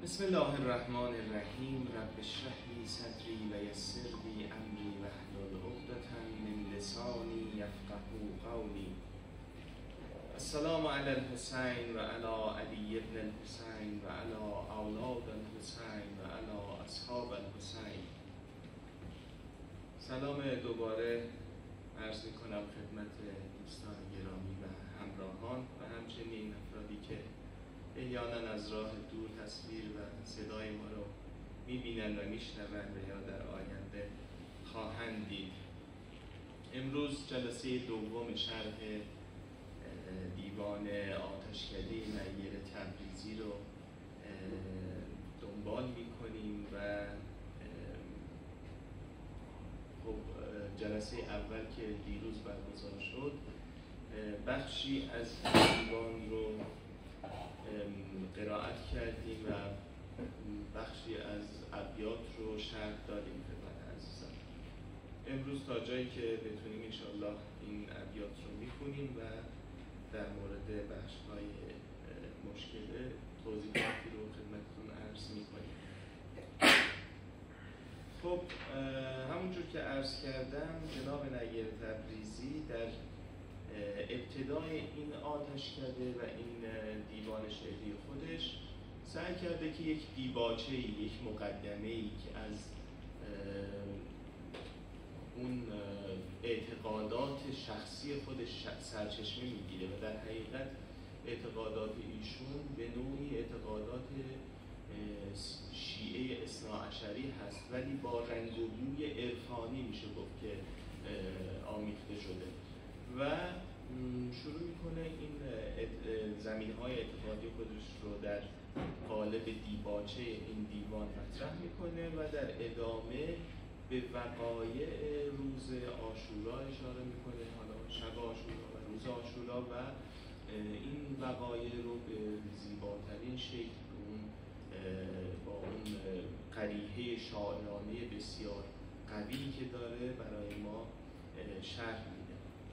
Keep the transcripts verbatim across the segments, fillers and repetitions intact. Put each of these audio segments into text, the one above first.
بسم الله الرحمن الرحیم. رب اشرح لی صدری و یسر لی امری واحلل عقدة من لسانی یفقهوا قولی. السلام علی الحسین و علی علی ابن الحسین و علی اولاد الحسین و علی اصحاب الحسین. سلام دوباره عرض میکنم خدمت دوستان گرامی و همراهان و همچنین افرادی که احیانا از راه دور تصویر و صدای ما رو میبینند و میشنوند و یا در آینده خواهند دید. امروز جلسه دوم شرح دیوان آتشکده معیر تبریزی رو دنبال میکنیم و خب جلسه اول که دیروز برگزار شد بخشی از دیوان رو قرائت کردیم و بخشی از ابیات رو شرح دادیم خدمت عزیزان. امروز تا جایی که بتونیم انشاءالله این ابیات رو میخونیم و در مورد بخش‌های مشکل توضیحاتی رو خدمتتون عرض میکنیم. خب همونجور که عرض کردم جناب نیر تبریزی در ابتدای این آتشکده و این دیوان شعری خودش سعی کرده که یک دیباچه‌ای، یک مقدمه‌ای که از اون اعتقادات شخصی خودش سرچشمه میگیره و در حقیقت اعتقادات ایشون به نوعی اعتقادات شیعه اثناعشری هست ولی با رنگ و بوی عرفانی میشه گفت که آمیخته شده و شروع میکنه این زمینهای اعتقادی خودش رو در قالب دیباچه این دیوان مطرح میکنه و در ادامه به وقایع روز عاشورا اشاره میکنه، حالا شب عاشورا و روز عاشورا و این وقایع رو به زیباترین شکل اون با اون قریحه شاعرانه بسیار قوی که داره برای ما شرح میده.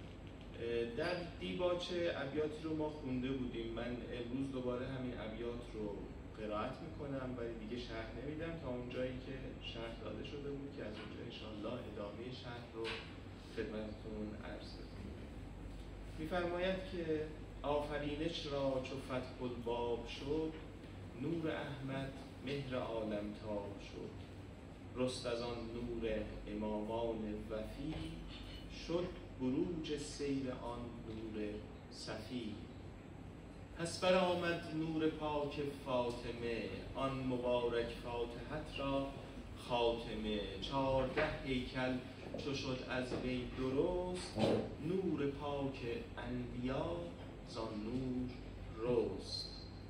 در دیباچه ابیاتی رو ما خونده بودیم. من امروز دوباره همین ابیات رو قرائت میکنم ولی دیگه شرح نمیدم تا اونجایی که شرح داده شده بود که از اونجا انشاءالله ادامه شرح رو خدمتتون عرض میکنم. میفرماید که آفرینش را چو فتح الباب شد، نور احمد مهر عالم تاب شد. رست از آن نور امامان وفی، شد بروج سیر آن نور صفی. پس برآمد نور پاک فاطمه، آن مبارک فاتحت را خاتمه. چارده هیکل چو شد از وی درست، نور پاک انبیا زان نور رست.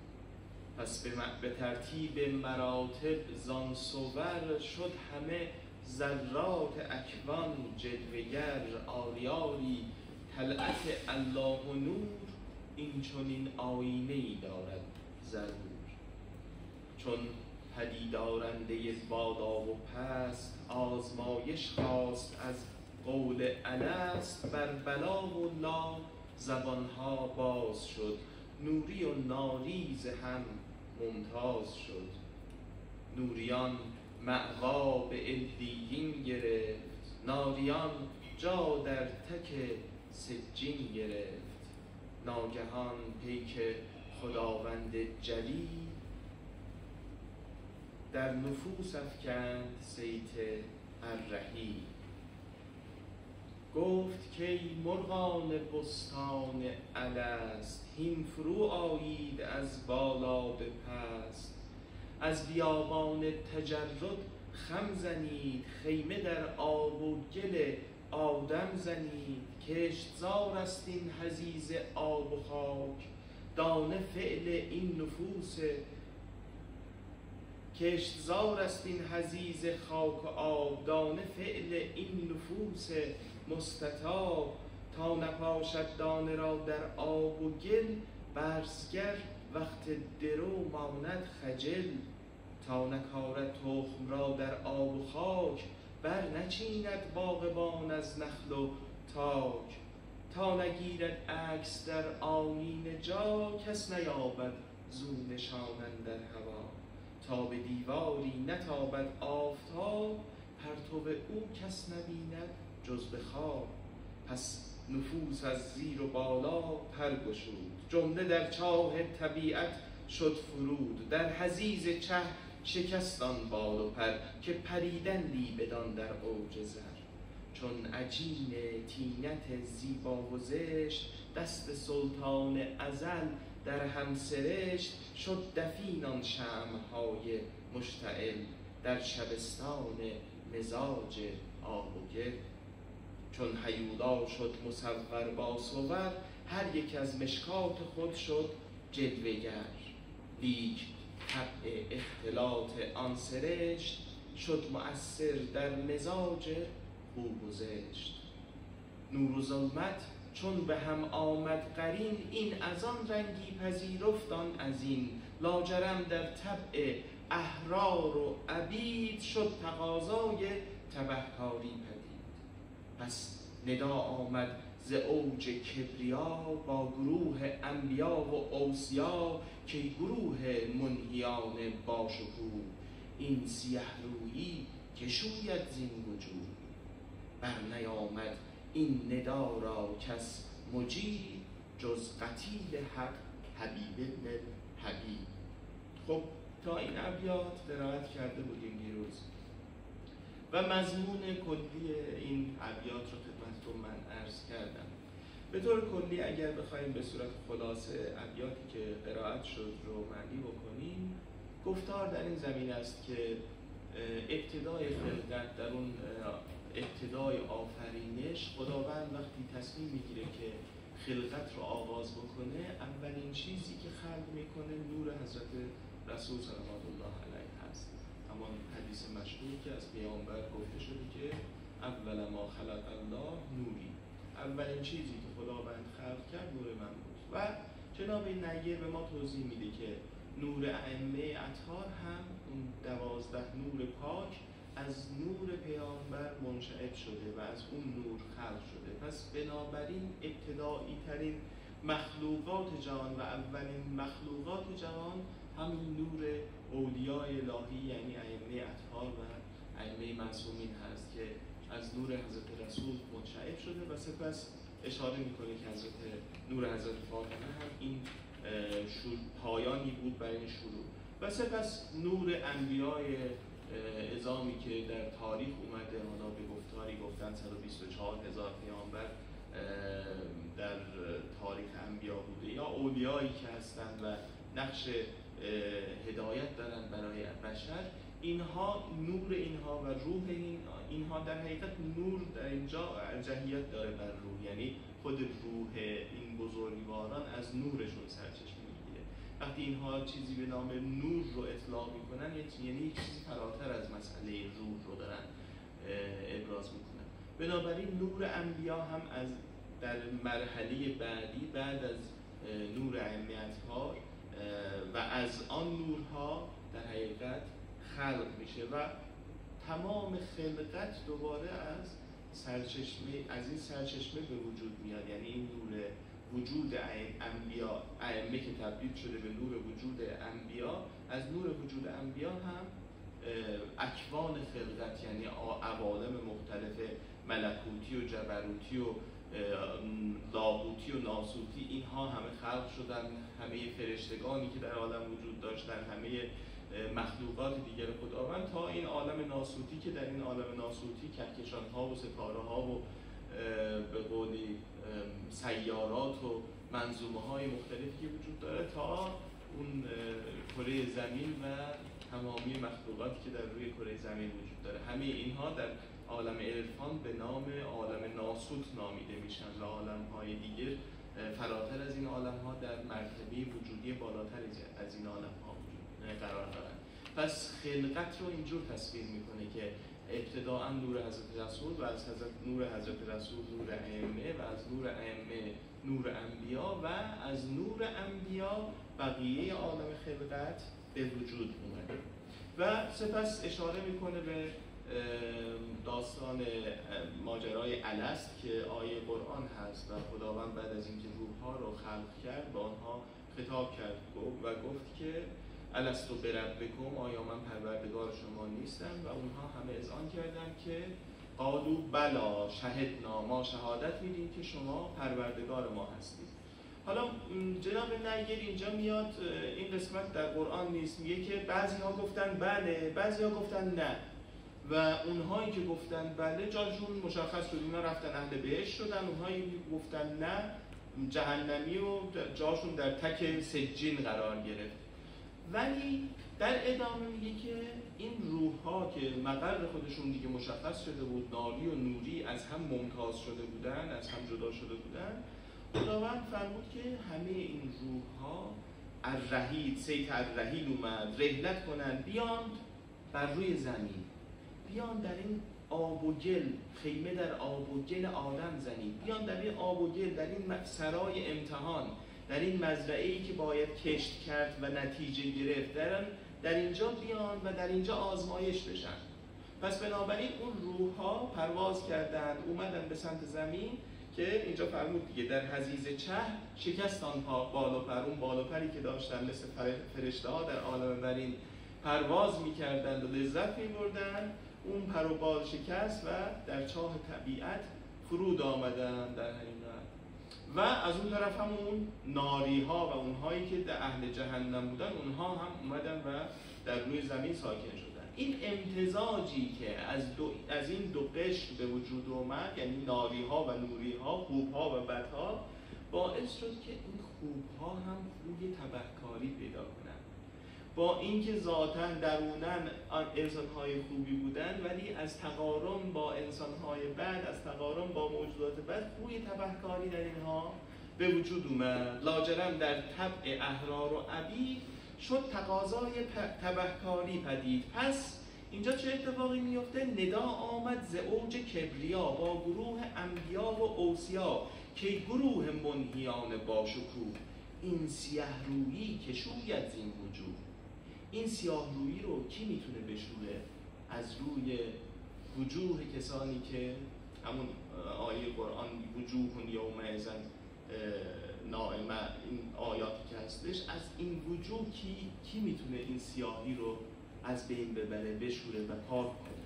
پس به ترتیب مراتب زان صور، شد همه ذرات اکوان جلوگر. آری آری طلعت الله و نور، این چنین آینه ای دارد ضرور. چون پدید آرنده بالا و پست، آزمایش خواست از قول الست. بر بلا و لا زبانها باز شد، نوری و ناری ز هم ممتاز شد. نوریان مأوا به علیین گرفت، ناریان جا در تک سجین گرفت. ناگهان پیک خداوند جلیل، در نفوس افکند صیت الرحیل. گفت که ای مرغان بستان الست، هین فرو آیید از بالا به پست. از بیابان تجرد خم زنید، خیمه در آب و گل آدم زنید. کشتزار است این حضیض آب و خاک، دانه فعل این نفوس کشتزار است این حضیض خاک و آب، دانه فعل این نفوس مستطاب. تا نپاشد دانه را در آب و گل، برزگر وقت درو ماند خجل. تا نکارد تخم را در آب و خاک، بر نچیند باغبان از نخل و تاک. تا نگیرد عکس در آیین جا، کس نیابد زو نشان اندر هوا. تا به دیواری نتابد آفتاب، پرتو او کس نبیند جز به خواب. پس نفوس از زیر و بالا پر گشود، جمله در چاه طبیعت شد فرود. در حضیض چه شکستان بال و پر، که پریدندی بدان در اوج زر. چون عجین طینت زیبا و زشت، دست سلطان ازل در هم سرشت. شد دفین آن شمع‌های مشتعل، در شبستان مزاج آب و گل. چون هیولا شد مصور با صور، هر یک از مشکات خود شد جلوه گر. لیک طبع اختلاط آن سرشت، شد مؤثر در مزاج خوب و زشت. نور و ظلمت چون به هم آمد قرین، این از آن رنگی پذیرفت آن از این. لاجرم در طبع احرار و عبید، شد تقاضای تبهکاری پدید. پس ندا آمد ز اوج کبریا، با گروه انبیا و اوصیا. که گروه منهیان باشکوه، این سیه رویی که شوید زین وجود. بر نیامد این ندا را کس مجیب، جز قتیل حق حبیب ابن حبیب. خب تا این ابیات قرائت کرده بودیم دیروز و مضمون کلی این ابیات رو خدمتتون من عرض کردم. به طور کلی اگر بخوایم به صورت خلاصه ابیاتی که قرائت شد رو معنی بکنیم، گفتار در این زمین است که ابتدای خلقت، در اون ابتدای آفرینش، خداوند وقتی تصمیم میگیره که خلقت رو آغاز بکنه، اولین چیزی که خلق میکنه نور حضرت رسول صلوات الله علیه هست. همان حدیث مشهور که از پیامبر گفته شده که اول ما خلق الله نوری، اولین چیزی که خداوند خلق کرد نور من بود. و جناب نیر به ما توضیح میده که نور ائمه اطهار هم اون دوازده نور پاک از نور پیامبر منشعب شده و از اون نور خلق شده. پس بنابراین ابتدایی ترین مخلوقات جهان و اولین مخلوقات جهان همین نور اولیای الهی یعنی ائمه اطهار و ائمه معصومین هست که از نور حضرت رسول منشعب شده و سپس اشاره میکنه که حضرت نور حضرت فاطمه هم این شروع پایانی بود برای این شروع. و سپس نور انبیای اعظامی که در تاریخ اومده، حالا به گفتاری گفتن صد و بیست و چهار هزار پیامبر در تاریخ انبیا بوده یا اولیایی که هستند و نقش هدایت دارن برای بشر. اینها نور اینها و روح این اینها در حقیقت نور در اینجا ارجحیت داره بر روح، یعنی خود روح این بزرگواران از نورشون سرچشمه میگیره. وقتی اینها چیزی به نام نور رو اطلاق میکنن یعنی یک چیزی فراتر از مسئله روح رو دارن ابراز میکنن. بنابراین نور انبیا هم از در مرحله بعدی بعد از نور ائمه اطهار و از آن نورها در حقیقت خلق میشه و تمام خلقت دوباره از سرچشمه از این سرچشمه به وجود میاد. یعنی این نور وجود انبیا، ائمه که تبدیل شده به نور وجود انبیا، از نور وجود انبیا هم اکوان خلقت یعنی عوالم مختلف ملکوتی و جبروتی و لاهوتی و ناسوتی، اینها همه خلق شدن. همه فرشتگانی که در عالم وجود داشتن، همه مخلوقات دیگر خداوند، تا این عالم ناسوتی که در این عالم ناسوتی کهکشان ها و ستاره ها و به قولی سیارات و منظومه های مختلفی که وجود داره، تا اون کره زمین و تمامی مخلوقاتی که در روی کره زمین وجود داره. همه اینها در عالم عرفان به نام عالم ناسوت نامیده میشن و عالم های دیگر فراتر از این عالم ها در مرتبه وجودی بالاتر از این عالم ها قرار دارن. پس خلقت رو اینجور تصویر میکنه که ابتداء نور حضرت رسول و از حضرت نور حضرت رسول نور ائمه و از نور ائمه نور انبیا و از نور انبیا بقیه عالم خلقت به وجود اومده. و سپس اشاره میکنه به داستان ماجرای الست که آیه قرآن هست و خداوند بعد از اینکه روح‌ها رو خلق کرد با آنها خطاب کرد و گفت که الستو بربکم، آیا من پروردگار شما نیستم؟ و اونها همه اذعان کردن که قالوا بلا شهدنا، ما شهادت میدیم که شما پروردگار ما هستید. حالا جناب نیر اینجا میاد، این قسمت در قرآن نیست، میگه که بعضی ها گفتن بله، بعضی ها گفتن نه، و اونهایی که گفتن بله جاشون مشخص شد، اینا رفتن اهل بهشت شدن، اونهایی که گفتن نه جهنمی و جاشون در تک سجین قرار گرفت. ولی در ادامه میگه که این روح ها که مقر خودشون دیگه مشخص شده بود، ناری و نوری، از هم ممتاز شده بودن، از هم جدا شده بودن، خداوند فرمود که همه این روح ها الرحیل، سیت الرحیل اومد، رحلت کنن، بیان بر روی زمین، بیان در این آب و گل، خیمه در آب و گل آدم زنید، بیان در این آب و گل، در این سرای امتحان، در این مزرعه‌ای که باید کشت کرد و نتیجه گرفت، در, در اینجا بیان و در اینجا آزمایش بشن. پس بنابراین اون روح ها پرواز کردند، اومدن به سمت زمین که اینجا فرمود دیگه در حضیض چه شکستان پا بال و پر، اون بال و پری که داشتن مثل فرشته ها در عالم برین پرواز میکردند و لذت میبردند، اون پر و بال شکست و در چاه طبیعت فرود آمدن در حقیقت. و از اون طرف هم اون ناری ها و اونهایی که در اهل جهنم بودن، اونها هم اومدن و در روی زمین ساکن شدن. این امتزاجی که از, دو، از این دو قشر به وجود اومد، یعنی ناری ها و نوری ها، خوب ها و بد ها، باعث شد که این خوب ها هم خوی تبهکاری پیدا کنن. با اینکه ذاتاً دروناً انسان‌های خوبی بودن، ولی از تقارن با انسان‌های بد، از تقارن با موجودات بد، خوی تبهکاری در اینها به وجود اومد. لاجرم در طبع احرار و عبید شد تقاضای تبهکاری پدید. پس اینجا چه اتفاقی میفته؟ ندا آمد ز اوج کبریا با گروه انبیا و اوصیا، که گروه منهیان باشکوه، این سیه رویی که شوید زین وجود. این سیاه رویی رو کی میتونه بشوره؟ از روی وجوه کسانی که همون آیه قرآن وجوه یومئذ ناعمه، این آیاتی که هستش، از این وجوه کی کی میتونه این سیاهی رو از بین ببره، بشوره و پاک کنه؟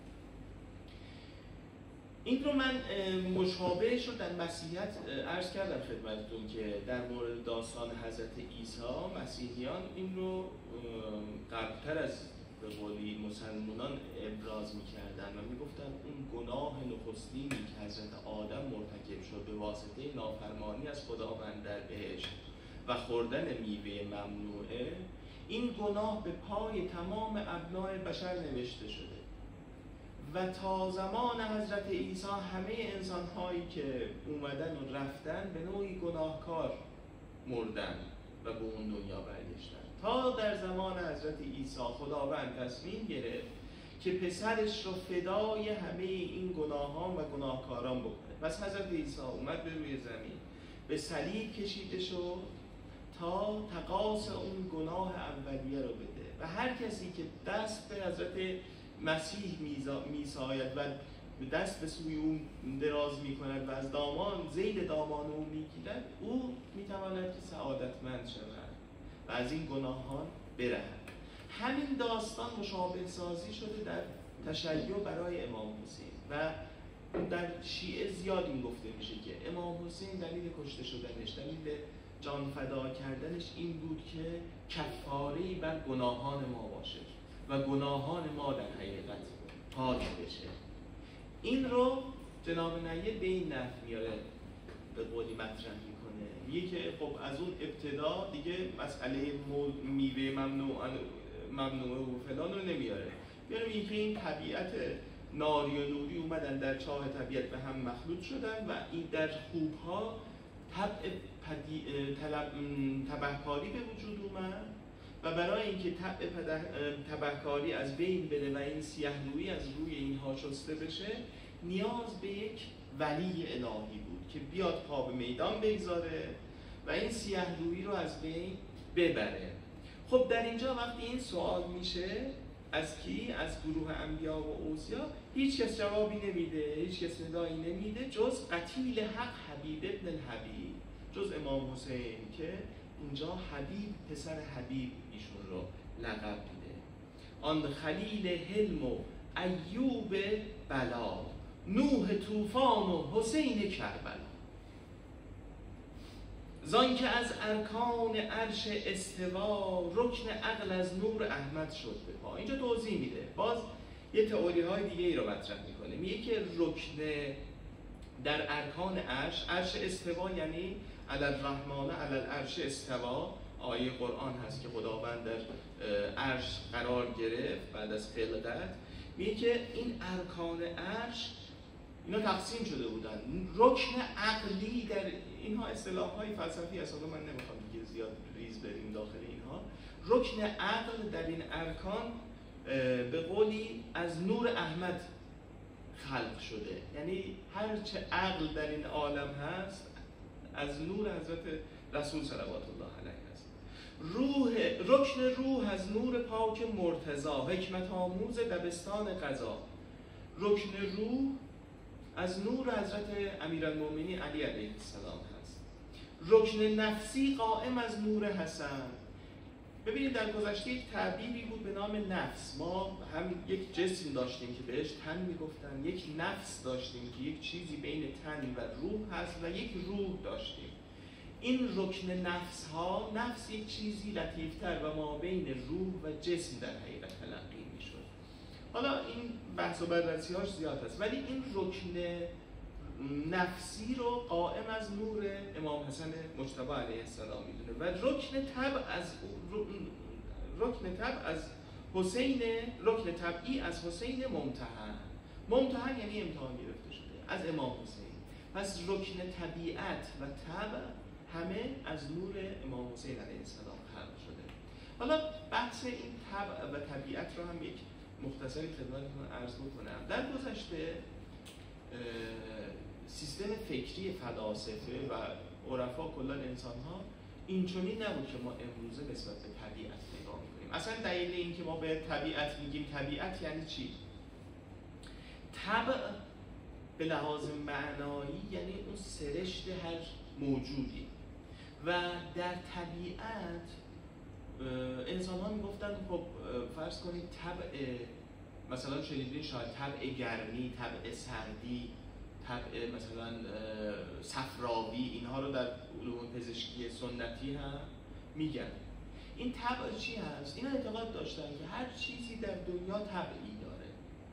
این رو من مشابهش رو در مسیحیت عرض کردم خدمتتون که در مورد داستان حضرت عیسی، مسیحیان این رو قبلتر از به قولی مسلمانان ابراز می‌کردن و میگفتن اون گناه نخستینی که حضرت آدم مرتکب شد به واسطه نافرمانی از خداوند در بهشت و خوردن میوه ممنوعه، این گناه به پای تمام ابنای بشر نوشته شده و تا زمان حضرت عیسی همه انسان‌هایی که اومدن و رفتن به نوعی گناهکار مردن و به اون دنیا برگشتن، تا در زمان حضرت عیسی خداوند تصمیم گرفت که پسرش رو فدای همه این گناهان و گناهکاران بکنه. پس حضرت عیسی اومد به روی زمین، به صلیب کشیده شد تا تقاص اون گناه اولیه رو بده و هر کسی که دست به حضرت مسیح میساید و دست به سوی اون دراز میکند و از دامان زید دامان او میگیرد، او میتواند که سعادتمند شود و از این گناهان برهد. همین داستان مشابه سازی شده در تشیع برای امام حسین و در شیعه زیاد این گفته میشه که امام حسین دلیل کشته شدنش، دلیل جان فدا کردنش این بود که کفاره‌ای بر گناهان ما باشه و گناهان ما در حقیقت پاک بشه. این رو جناب نیر به این نحو میاره به قولی مطرح میکنه، میگه که خب از اون ابتدا دیگه مسئله میوه ممنوع ممنوعه و فلان رو نمیاره، میاره میگه که این طبیعت ناری و نوری اومدن در چاه طبیعت به هم مخلوط شدن و این در خوبها طبع تبهکاری به وجود اومد و برای اینکه طبع تبهکاری از بین بره و این سیه‌رویی از روی اینها شسته بشه، نیاز به یک ولی الهی بود که بیاد پا به میدان بگذاره و این سیه‌رویی رو از بین ببره. خب در اینجا وقتی این سوال میشه از کی؟ از گروه انبیا و اوصیا، هیچ کس جوابی نمیده، هیچ کس ندایی نمیده جز قتیل حق حبیب ابن الحبیب، جز امام حسین که اینجا حبیب پسر حبیب ایشون رو لقب میده. آن خلیل حلم و ایوب بلا، نوح طوفان و حسین کربلا. زان که از ارکان عرش استوا، رکن عقل از نور احمد شد به پا. اینجا توضیح میده، باز یه تئوری های دیگه ای رو مطرح میکنه. میگه که رکن در ارکان عرش، عرش استوا یعنی علی الرحمن علی العرش استوا، آیه قرآن هست که خداوند در عرش قرار گرفت بعد از خلقت. میگه که این ارکان عرش اینا تقسیم شده بودن. رکن عقلی در اینها اصطلاح‌های فلسفی هست، من نمیخوام دیگه زیاد ریز بریم داخل اینها. رکن عقل در این ارکان به قولی از نور احمد خلق شده، یعنی هر چه عقل در این عالم هست از نور حضرت رسول صلوات الله علیه است. روح، رکن روح از نور پاک مرتضی، حکمت آموز دبستان قضا. رکن روح از نور حضرت امیرالمؤمنین علی علیه السلام هست. رکن نفسی قائم از نور حسن. ببینید در گذشته یک تعبیری بود به نام نفس. ما هم یک جسم داشتیم که بهش تن میگفتن، یک نفس داشتیم که یک چیزی بین تن و روح هست و یک روح داشتیم. این رکن نفس ها، نفس یک چیزی لطیفتر و ما بین روح و جسم در حقیقت تلقی میشد. حالا این بحث و بررسی هاش زیاد هست، ولی این رکن نفسی رو قائم از نور امام حسن مجتبی علیه السلام میدونه و رکن طبع از رکن طبع از حسین، رکن طبعی از حسین ممتحن. ممتحن یعنی امتحان گرفته شده از امام حسین. پس رکن طبیعت و طبع همه از نور امام حسین علیه السلام خلق شده. حالا بحث این طبع و طبیعت رو هم یک مختصری خدمتتون عرض بکنم. در گذشته سیستم فکری فلاسفه و عرفا کلا انسان ها اینچنین نبود که ما امروزه نسبت به طبیعت نگاه میکنیم. اصلا دلیل این که ما به طبیعت میگیم طبیعت یعنی چی؟ طبع به لحاظ معنایی یعنی اون سرشت هر موجودی و در طبیعت انسان ها میگفتن خب فرض کنید طبع مثلا شنیدین شاید طبع گرمی، طبع سردی، طبع مثلا صفراوی، اینها رو در علوم پزشکی سنتی هم میگن. این طبع چی هست؟ اینا اعتقاد داشتن که هر چیزی در دنیا طبعی داره.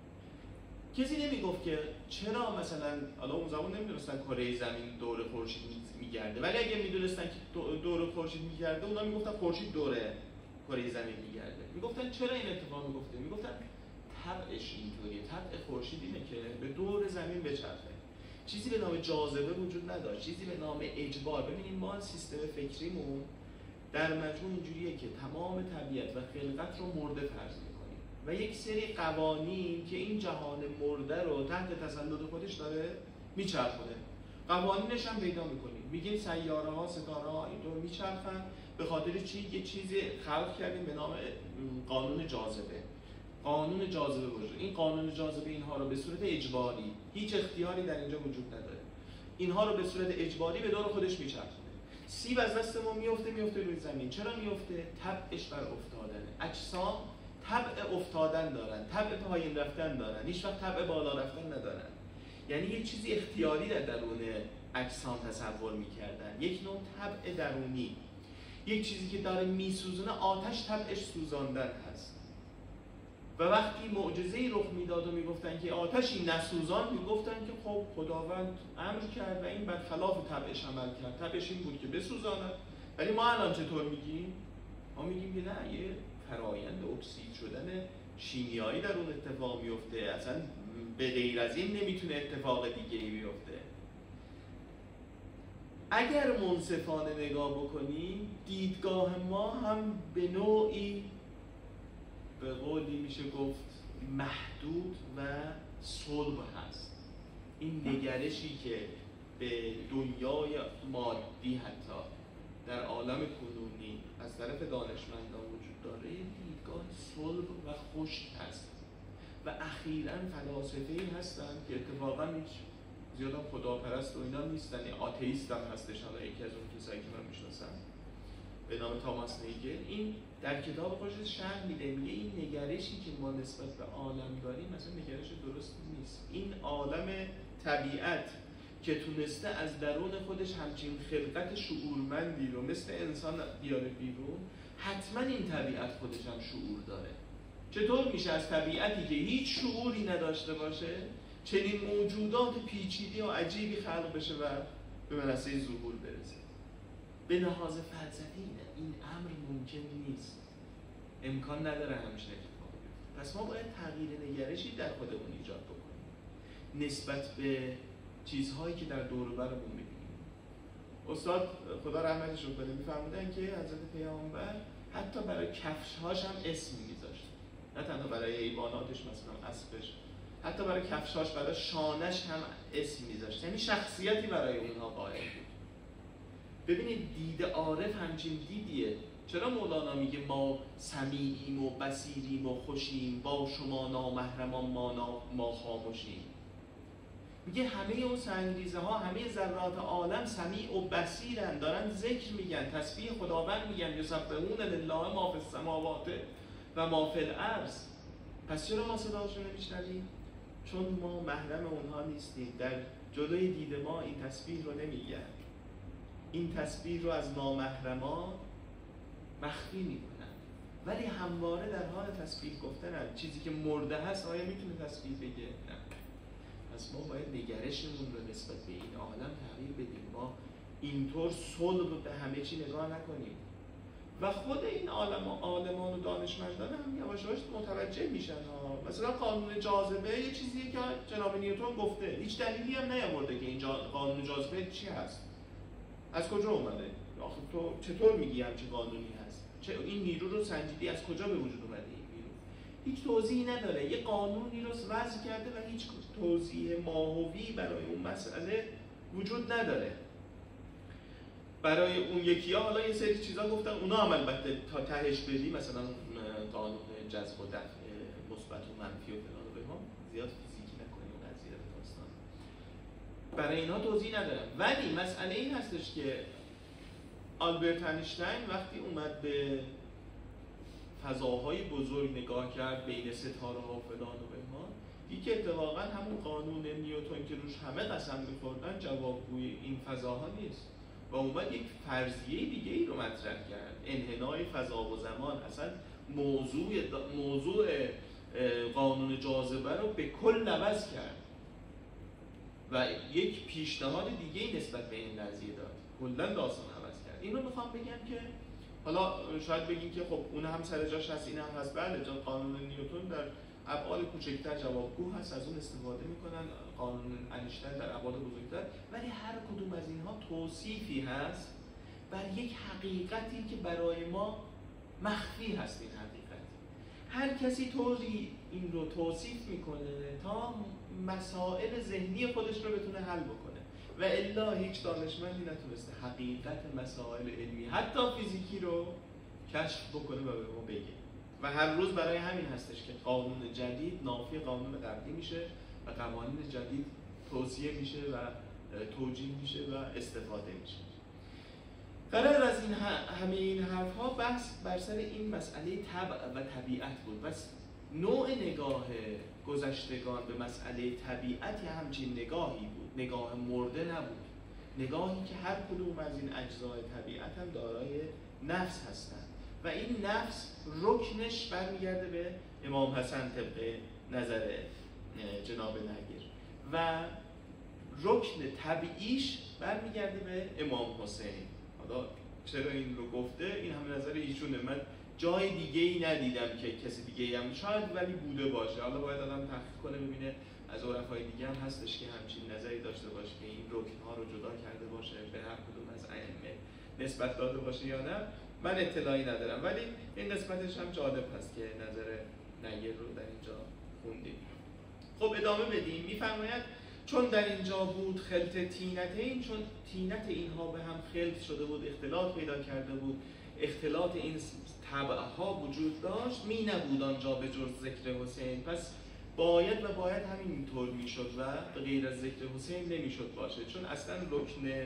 کسی نمیگفت که چرا مثلا، حالا اون زمان نمیدونستن کره زمین دور خورشید میگرده، ولی اگه میدونستن که دور خورشید میگرده اونا میگفتن خورشید دوره کره زمین میگرده. میگفتن چرا این اتفاق میفته؟ میگفتن طبعش اینطوریه، طبع خورشید اینه که به دور زمین بچرخه. چیزی به نام جاذبه وجود نداشت، چیزی به نام اجبار. ببینید ما سیستم فکریمون در مجموع اینجوریه که تمام طبیعت و خلقت رو مرده فرض میکنیم و یک سری قوانین که این جهان مرده رو تحت تسلط خودش داره میچرخونه. قوانینش هم پیدا میکنیم، میگیم سیاره ها، ستاره ها اینطور میچرخن. به خاطر چی؟ یه چیزی خلق کردیم به نام قانون جاذبه. قانون جاذبه وجود. این قانون جاذبه اینها رو به صورت اجباری، هیچ اختیاری در اینجا وجود نداره، اینها رو به صورت اجباری به دور خودش میچرخونه. سیب از دست ما میفته میفته روی زمین. چرا میفته؟ طبعش بر افتادنه. اجسام طبع افتادن دارن، طبع پایین رفتن دارن، هیچ وقت طبع بالا رفتن ندارن. یعنی یک چیزی اختیاری در درون اجسام تصور میکردن، یک نوع طبع درونی، یک چیزی که داره میسوزونه. آتش طبعش سوزاندن هست و وقتی معجزه‌ای رخ میداد و میگفتن که آتشی نسوزان، میگفتن که خب خداوند امر کرد و این برخلاف طبعش عمل کرد. طبعش این بود که بسوزاند. ولی ما الان چطور میگیم؟ ما میگیم که نه، یه فرایند اکسید شدن شیمیایی در اون اتفاق میفته، اصلا به غیر از این نمیتونه اتفاق دیگه‌ای بیفته. اگر منصفانه نگاه بکنیم دیدگاه ما هم به نوعی به قولی میشه گفت محدود و صلب هست. این نگرشی که به دنیای مادی حتی در عالم کنونی از طرف دانشمندان وجود داره، دیدگاه صلب و خشک هست و اخیراً فلاسفه‌ای هستن که اتفاقاً هیچ زیاد خداپرست و اینا نیستن، آتئیست هم هستش. حالا یکی از اون کسایی که من میشناسم به نام تاماس نیگل این در کتاب خودش شرح میده، میگه این نگرشی که ما نسبت به عالم داریم مثلا نگرش درست نیست. این عالم طبیعت که تونسته از درون خودش همچین خلقت شعورمندی رو مثل انسان بیاره بیرون، حتما این طبیعت خودش هم شعور داره. چطور میشه از طبیعتی که هیچ شعوری نداشته باشه چنین موجودات پیچیده و عجیبی خلق بشه و به منصه ظهور برسه؟ به لحاظ فلسفی این امر ممکن نیست، امکان نداره همیشه اتفاق بیفته. پس ما باید تغییر نگرشی در خودمون ایجاد بکنیم نسبت به چیزهایی که در دور و برمون می‌بینیم. استاد خدا رحمتش رو کنه می‌فرمودن که حضرت پیامبر حتی برای کفش‌هاش هم اسم می‌ذاشت، نه تنها برای ایواناتش مثلا اسبش، حتی برای کفش‌هاش، برای شانش هم اسم می‌ذاشت، یعنی شخصیتی برای اونها قائل بود. ببینید دید عارف همچین دیدیه. چرا مولانا میگه ما سمیعیم و بصیریم و خوشیم، با شما نامحرمان ما, ما خاموشیم؟ میگه همه اون سنگریزه ها، همه ذرات عالم سمیع و بصیرن، دارن ذکر میگن، تسبیح خداوند میگن، یسبحون لله ما فی السماوات و ما فی الارض. پس چرا ما صداشون نمیشنویم؟ چون ما محرم اونها نیستیم، در جلوی دید ما این تسبیح رو نمیگن، این تسبیح رو از نامحرمان مخفی میکنن، ولی همواره در حال تسبیح گفتنن. چیزی که مرده هست آیا میتونه تسبیح بگه؟ نه. پس ما باید نگرشمون رو نسبت به این عالم تغییر بدیم، ما اینطور صلب به همه چی نگاه نکنیم و خود این عالم عالمان و دانشمندان هم یواش یواش متوجه میشن ها. مثلا قانون جاذبه یه چیزیه که جناب نیوتن گفته، هیچ دلیلی هم نیاورده که این قانون جاذبه چی هست، از کجا اومده، آخه تو چطور میگی همچین قانونی هست، چه این نیرو رو سنجیدی، از کجا به وجود اومده این نیرو؟ هیچ توضیحی نداره، یه قانونی رو وضع کرده و هیچ توضیح ماهوی برای اون مسئله وجود نداره. برای اون یکی‌ها حالا یه سری چیزا گفتن، اونا هم البته تا تهش بدی، مثلا قانون جذب و دفع مثبت و منفی و فلان و بهمان، زیاد فیزیکی نکنیم اون قضیه داستان، برای اینا توضیح ندارم. ولی مسئله این هستش که آلبرت اینشتین وقتی اومد به فضاهای بزرگ نگاه کرد، بین ستاره ها و فلان و بهمان، دید که اتفاقا همون قانون نیوتن که روش همه قسم می‌خوردن جوابگوی این فضاها نیست و اومد یک فرضیه دیگه ای رو مطرح کرد، انحنای فضا و زمان. اصلا موضوع موضوع قانون جاذبه رو به کل عوض کرد و یک پیشنهاد دیگه ای نسبت به این قضیه داد، کلا داستان عوض کرد. این رو میخوام بگم که حالا شاید بگیم که خب اون هم سر جاش هست، این هم هست، بله جان قانون نیوتن در ابعاد کوچکتر جوابگو هست، از اون استفاده میکنن، قانون اینشتین در ابعاد بزرگتر، ولی هر کدوم از اینها توصیفی هست بر یک حقیقتی که برای ما مخفی هست. این حقیقت هر کسی طوری این رو توصیف میکنه تا مسائل ذهنی خودش رو بتونه حل بکنه و الا هیچ دانشمندی نتونسته حقیقت مسائل علمی حتی فیزیکی رو کشف بکنه و به ما بگه. و هر روز برای همین هستش که قانون جدید نافی قانون قبلی میشه و قوانین جدید توصیه میشه و توجیه میشه و استفاده میشه. قرار از این همه این حرفها بحث بر سر این مسئله طبع و طبیعت بود. بس نوع نگاه گذشتگان به مسئله طبیعت همچین نگاهی بود، نگاه مرده نبود، نگاهی که هر کدوم از این اجزای طبیعت هم دارای نفس هستند و این نفس رکنش برمیگرده به امام حسن طبق نظر جناب نگیر و رکن طبیعیش برمیگرده به امام حسین. حالا چرا این رو گفته؟ این همه نظر ایشونه، من جای دیگه ای ندیدم که کسی دیگه هم شاید ولی بوده باشه. حالا باید آدم تحقیق کنه ببینه از عرفای دیگه هم هستش که همچین نظری داشته باشه که این رکن‌ها رو جدا کرده باشه، به هر کدوم از ائمه نسبت داده باشه یا نه، من اطلاعی ندارم. ولی این قسمتش هم جالب هست که نظر نیر رو در اینجا خوندیم. خب ادامه بدیم. میفرماید چون در اینجا بود خلط تینتین، چون تینت اینها به هم خلط شده بود، اختلاط پیدا کرده بود، اختلاط این طبعها وجود داشت، می نبود آنجا به جز ذکر حسین. پس باید و باید همین طور می شد و به غیر از ذکر حسین نمی شد باشه، چون اصلا رکن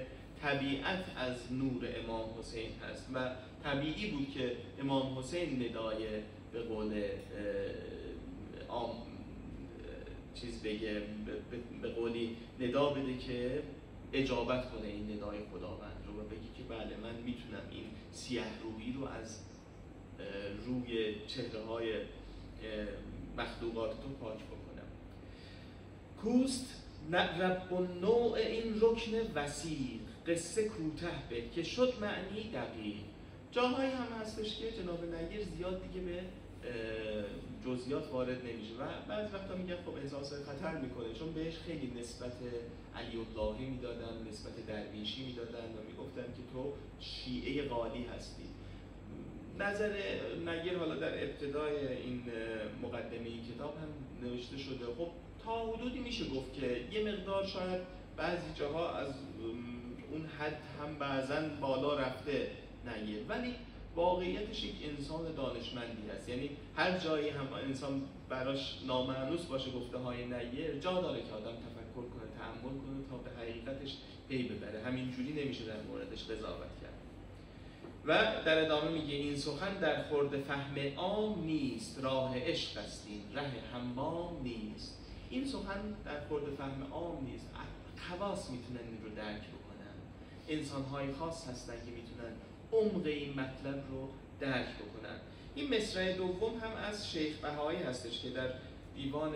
طبیعت از نور امام حسین هست و طبیعی بود که امام حسین ندای به قول عام چیز بگه، به قولی ندا بده که اجابت کنه این ندای خداوند رو و بگی که بله من میتونم این سیه رویی رو از روی چهره های مخلوقات تو پاک بکنم. کوست رب النوع این رکن وسیق، قصه کوته به که شد معنی دقیق. جاهایی هم هستش که جناب نیر زیاد دیگه به جزئیات وارد نمیشه و بعض وقتا میگه خب احساس خطر میکنه چون بهش خیلی نسبت علی اللهی میدادن، نسبت درویشی میدادن و میگفتن که تو شیعه قالی هستی. نظر نیر حالا در ابتدای این مقدمه این کتاب هم نوشته شده. خب تا حدودی میشه گفت که یه مقدار شاید بعضی جاها از اون حد هم بعضا بالا رفته نیر، ولی واقعیتش یک انسان دانشمندی هست. یعنی هر جایی هم انسان براش نامانوس باشه گفته های نیر، جا داره که آدم تفکر کنه، تأمل کنه تا به حقیقتش پی ببره. همینجوری نمیشه در موردش قضاوت کرد. و در ادامه میگه این سخن در خورد فهم عام نیست، راه عشق است این ره حمام نیست. این سخن در خورد فهم عام نیست، خواص میتونن این رو درک بکنن، انسان‌های خاص هستن که میتونن عمق این مطلب رو درک بکنن. این مصرع دوم هم از شیخ بهایی هستش که در دیوان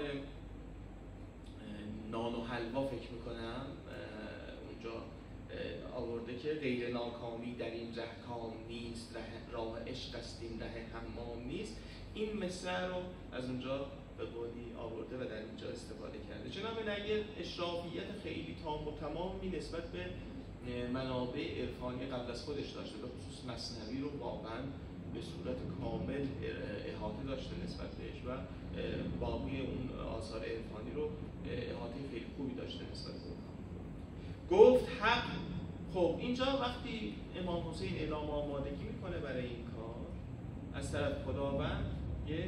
نان و حلوا فکر میکنم اونجا آورده که غیر ناکامی در این ره کام نیست، ره راه عشق است این ره حمام نیست. این مصرع رو از اونجا به قولی آورده و در اینجا استفاده کرده. جناب نیر اشرافیت خیلی تام و تمامی نسبت به منابع عرفانی قبل از خودش داشته، به خصوص مثنوی رو واقعا به صورت کامل احاطه داشته نسبت بهش و باقی اون آثار عرفانی رو احاطه خیلی خوبی داشته نسبت به اون. گفت حق. خب اینجا وقتی امام حسین اعلام آمادگی میکنه برای این کار از طرف خداوند یه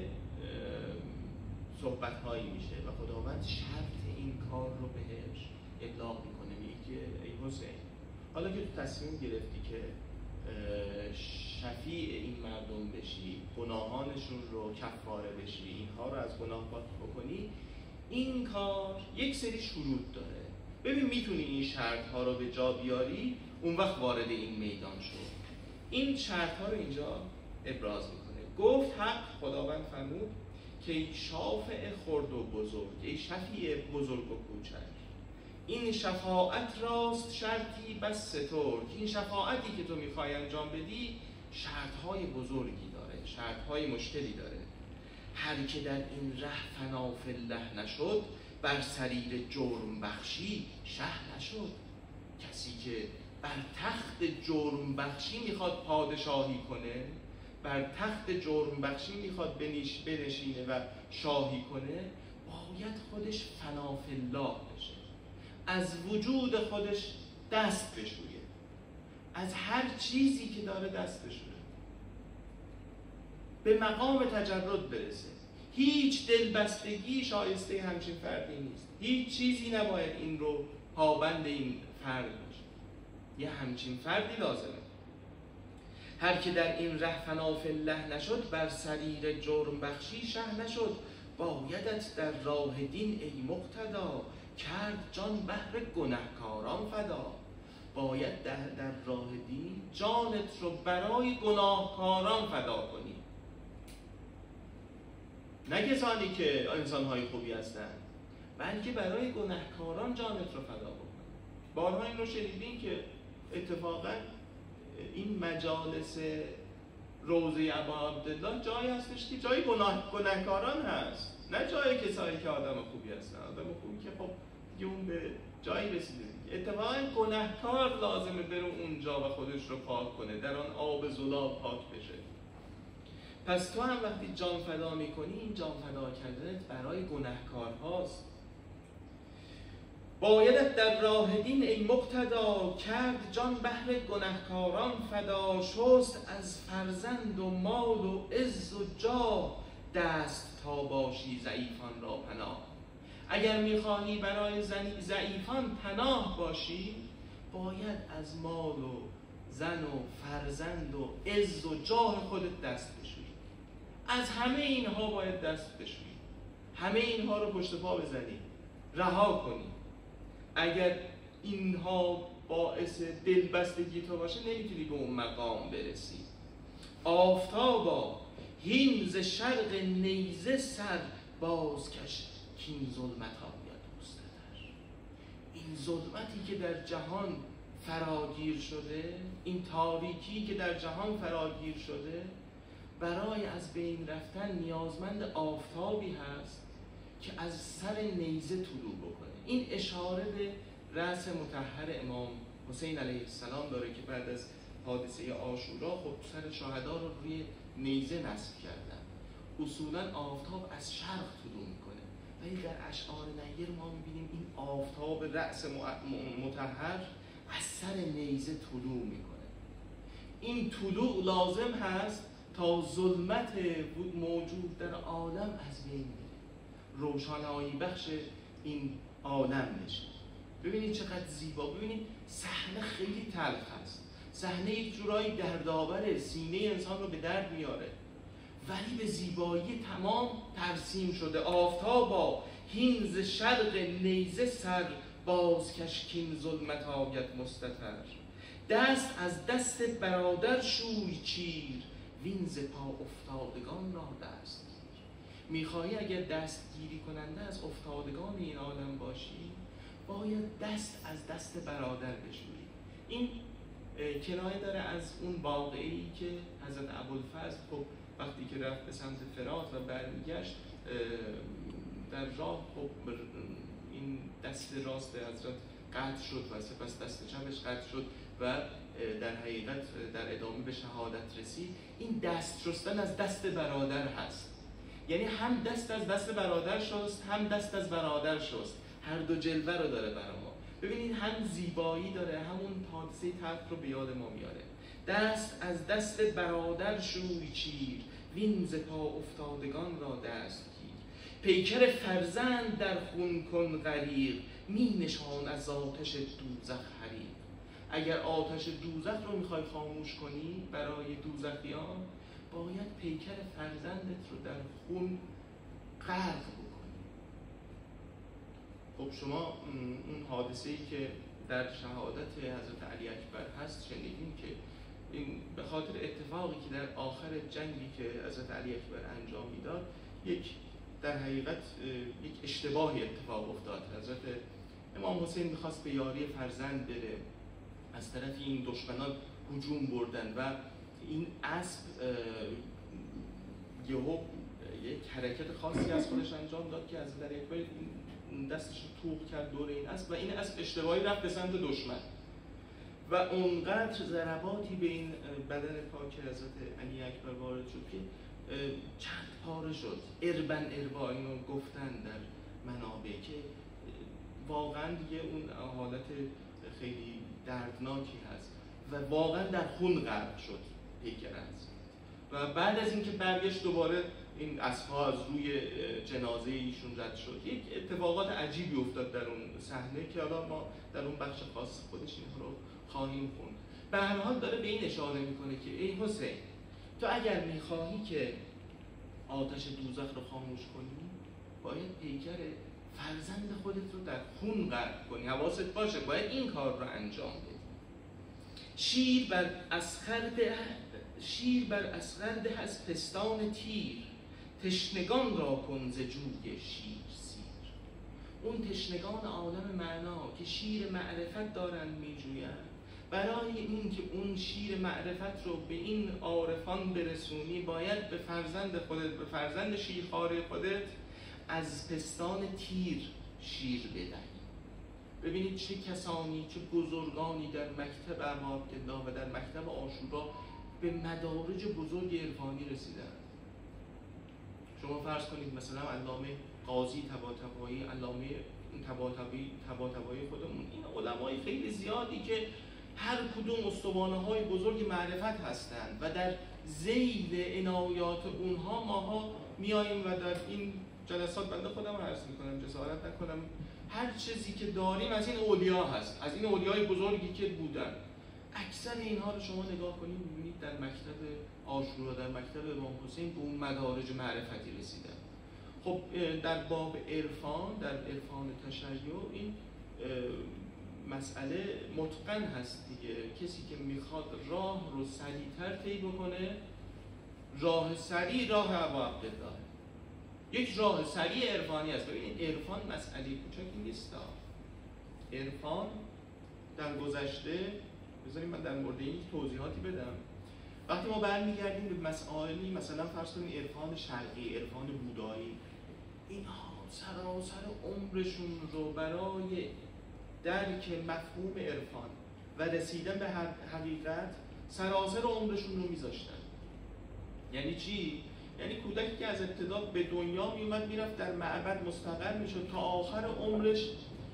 صحبت هایی میشه و خداوند شرط این کار رو بهش ابلاغ میکنه، میگه که ای حسین حالا که تو تصمیم گرفتی که شفیع این مردم بشی، گناهانشون رو کفاره بشی، اینها رو از گناه پاک بکنی، این کار یک سری شروط داره. ببین میتونی این شرط ها رو به جا بیاری، اون وقت وارد این میدان شد. این شرط ها رو اینجا ابراز میکنه. گفت حق، خداوند فرمود که ای شافع خرد و بزرگ، ای شفیع بزرگ و کوچک، این شفاعت راست شرطی بس سترگ. این شفاعتی که تو میخوای انجام بدی شرطهای بزرگی داره، شرطهای مشکلی داره. هر که در این ره فنا فی الله نشد، بر سریر جرم بخشی شه نشد. کسی که بر تخت جرم بخشی میخواد پادشاهی کنه، بر تخت جرم بخشی میخواد بنش بنشینه و شاهی کنه، باید خودش فنا فی الله بشه، از وجود خودش دست بشویه، از هر چیزی که داره دست بشویه، به مقام تجرد برسه. هیچ دلبستگی شایسته همچین فردی نیست، هیچ چیزی نباید این رو پابند این فرد باشه، یه همچین فردی لازمه. هر که در این ره فنا فی الله نشد، بر سریر جرم بخشی شه نشد. بایدت در راه دین ای مقتدا، کرد جان بهر گناهکاران فدا. باید در, در راه دین جانت رو برای گناهکاران فدا کنی، نه کسانی که انسان‌های خوبی هستند، بلکه برای گناهکاران جانت رو فدا بکنی. بارها این رو شنیدین که اتفاقا این مجالس روضه ابا عبدالله جایی هستش که جای گناه گناهکاران هست، نه جای کسایی که آدم خوبی هستن. آدم خوبی که خب دیگه اون به جایی رسیده دیگه. اتفاقا گناهکار لازمه بره اونجا و خودش رو پاک کنه، در آن آب زلال پاک بشه. پس تو هم وقتی جان فدا میکنی، این جان فدا کردنت برای گناهکار هاست. بایدت در راه دین ای مقتدا، کرد جان بهر گناهکاران فدا. شست از فرزند و مال و عز و جاه، دست تا باشی ضعیفان را پناه. اگر میخواهی برای ضعیفان پناه باشی، باید از مال و زن و فرزند و عز و جاه خودت دست بشویی. از همه اینها باید دست بشویی، همه اینها رو پشت پا بزنی، رها کنی. اگر اینها باعث دلبستگی تو باشه نمیتونی به اون مقام برسی. آفتابا هین ز شرق نیزه سر بازکش کین ظلمت آید مستتر. این ظلمتی که در جهان فراگیر شده، این تاریکی که در جهان فراگیر شده، برای از بین رفتن نیازمند آفتابی هست که از سر نیزه طلوع بکنه. این اشاره به رأس مطهر امام حسین علیه السلام داره که بعد از حادثه عاشورا خب سر شهدا رو روی نیزه نصب کردن. اصولا آفتاب از شرق طلوع میکنه، ولی در اشعار نیر ما میبینیم این آفتاب رأس مطهر از سر نیزه طلوع میکنه. این طلوع لازم هست تا ظلمت موجود در عالم از بین بره، روشنایی بخش این عالم بشه. ببینید چقدر زیبا، ببینید صحنه خیلی تلخ هست، صحنه یک جورایی دردآور، سینه انسان رو به درد میاره، ولی به زیبایی تمام ترسیم شده. آفتابا هین ز شرق نیزه سر بازکش کین ظلمت آید مستتر. دست از دست برادر شوی چیر وین ز پا افتادگان را دست گیر. میخواهی اگر دستگیری کننده از افتادگان این عالم باشی، باید دست از دست برادر بشویی. این کنایه داره از اون واقعی که حضرت ابوالفضل خب وقتی که رفت به سمت فرات و برمیگشت در راه خب این دست راست حضرت قطع شد و سپس دست چپش قطع شد و در حقیقت در ادامه به شهادت رسید. این دست شستن از دست برادر هست، یعنی هم دست از دست برادر شست، هم دست از برادر شست، هر دو جلوه رو داره برای ما. ببینید هم زیبایی داره، همون حادثه تلخ رو به یاد ما میاره. دست از دست برادر شوی چیر وین ز پا افتادگان را دست گیر. پیکر فرزند در خون کن غریق می نشان از آتش دوزخ حریق. اگر آتش دوزخ رو میخوای خاموش کنی برای دوزخیان، باید پیکر فرزندت رو در خون غرق بکنی. خب شما اون حادثه‌ای که در شهادت حضرت علی اکبر هست شنیدین که این به خاطر اتفاقی که در آخر جنگی که حضرت علی اکبر انجام میداد، یک در حقیقت یک اشتباهی اتفاق افتاد. حضرت امام حسین میخواست به یاری فرزند بره، از طرف این دشمنان هجوم بردن و این اسب یهو یک حرکت خاصی از خودش انجام داد که از در یک بار دستش رو توق کرد دور این اسب و این اسب اشتباهی رفت به سمت دشمن و اونقدر ضرباتی به این بدن پاک حضرت علی اکبر وارد شد که چند پاره شد. اربن اربا اینو گفتن در منابع که واقعا دیگه اون حالت خیلی دردناکی هست و واقعا در خون غرق شد پیکر هست. و بعد از اینکه برگشت دوباره این اسب‌ها از روی جنازه ایشون رد شد. یک اتفاقات عجیبی افتاد در اون صحنه که حالا ما در اون بخش خاص خودش اینها رو خواهیم خوند. به هر حال داره به این اشاره میکنه که ای حسین، تو اگر میخواهی که آتش دوزخ رو خاموش کنی، باید پیکر فرزند خودت رو در خون غرق کنی. حواست باشه، باید این کار رو انجام بدی. شیر بر اسخرده شیر بر اسخرده از پستان تیر، تشنگان را کن ز جوی شیر سیر. اون تشنگان عالم معنا که شیر معرفت دارن میجویند، برای این که اون شیر معرفت رو به این عارفان برسونی، باید به فرزند خودت، به فرزند شیرخواره خودت از پستان تیر شیر بدهی. ببینید چه کسانی، چه بزرگانی در مکتب ابوعبدالله و در مکتب عاشورا به مدارج بزرگ عرفانی رسیدن. شما فرض کنید مثلا علامه قاضی طباطبایی، علامه طباطبایی طباطبایی خودمون، این علمای خیلی زیادی که هر کدوم استوانه‌های بزرگ معرفت هستند و در ذیل عنایات اونها ماها میاییم و در این جلسات بنده خودم عرض میکنم، جسارت نکنم هر چیزی که داریم از این اولیا هست، از این اولیای بزرگی که بودن. اکثر اینها رو شما نگاه کنید می‌بینید در مکتب عاشورا، در مکتب امام حسین به اون مدارج معرفتی رسیدن. خب در باب عرفان، در عرفان تشیع این مسئله متقن هست دیگه. کسی که میخواد راه رو سریع‌تر طی بکنه، راه سریع راه ابا عبدالله، یک راه سریع عرفانی است. ببینید عرفان مسئله کوچکی نیست. عرفان در گذشته، بذارید من در مورد این توضیحاتی بدم. وقتی ما برمیگردیم به مسائلی مثلا فرض کنید عرفان شرقی، عرفان بودایی، اینها سراسر عمرشون رو برای درک مفهوم عرفان و رسیدن به حقیقت سراسر عمرشون رو میذاشتن. یعنی چی؟ یعنی کودکی که از ابتدا به دنیا میومد میرفت در معبد مستقر میشد، تا آخر عمرش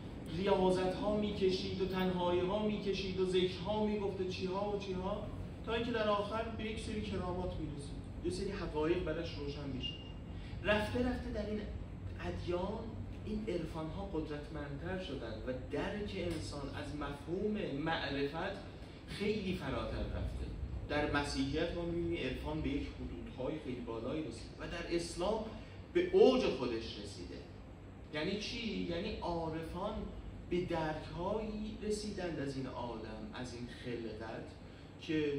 ریاضت ها میکشید و تنهایی ها میکشید و ذکر ها میگفت و چی ها و چی ها، تا اینکه در آخر به یک سری کرامات میرسید، یه سری حقایق برش روشن میشه. رفته رفته در این ادیان این عرفان ها قدرتمندتر شدن و درک انسان از مفهوم معرفت خیلی فراتر رفته. در مسیحیت ما می‌بینیم عرفان به یک حدودهای خیلی بالایی رسید و در اسلام به اوج خودش رسیده. یعنی چی؟ یعنی عارفان به درک‌هایی رسیدند از این عالم، از این خلقت، که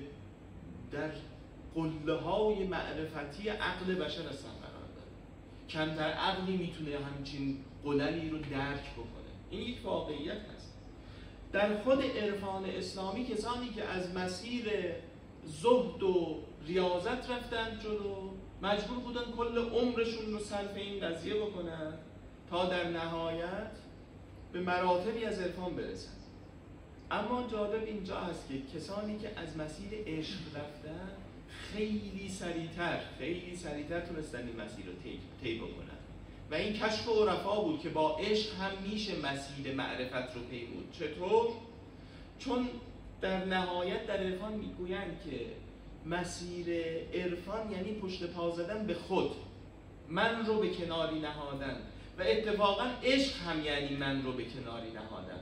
در قله‌های معرفتی عقل بشر اصلا قرار داره. کمتر عقلی میتونه همچین قللی رو درک بکنه. این یک واقعیت هست. در خود عرفان اسلامی کسانی که از مسیر زهد و ریاضت رفتن جلو، مجبور بودن کل عمرشون رو صرف این قضیه بکنن تا در نهایت به مراتبی از عرفان برسن. اما جالب اینجا هست که کسانی که از مسیر عشق رفتن خیلی سریعتر خیلی سریعتر تونستن این مسیر رو طی بکنن و این کشف عرفا بود که با عشق هم میشه مسیر معرفت رو پیمود. چطور؟ چون در نهایت در عرفان میگویند که مسیر عرفان یعنی پشت پا زدن به خود، من رو به کناری نهادن، و اتفاقا عشق هم یعنی من رو به کناری نهادن.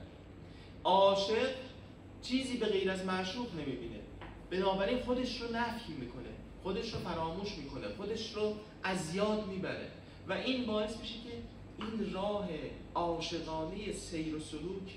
عاشق چیزی به غیر از معشوق نمیبینه، بنابراین خودش رو نفی میکنه، خودش رو فراموش میکنه، خودش رو از یاد میبره و این باعث میشه که این راه عاشقانه سیر و سلوک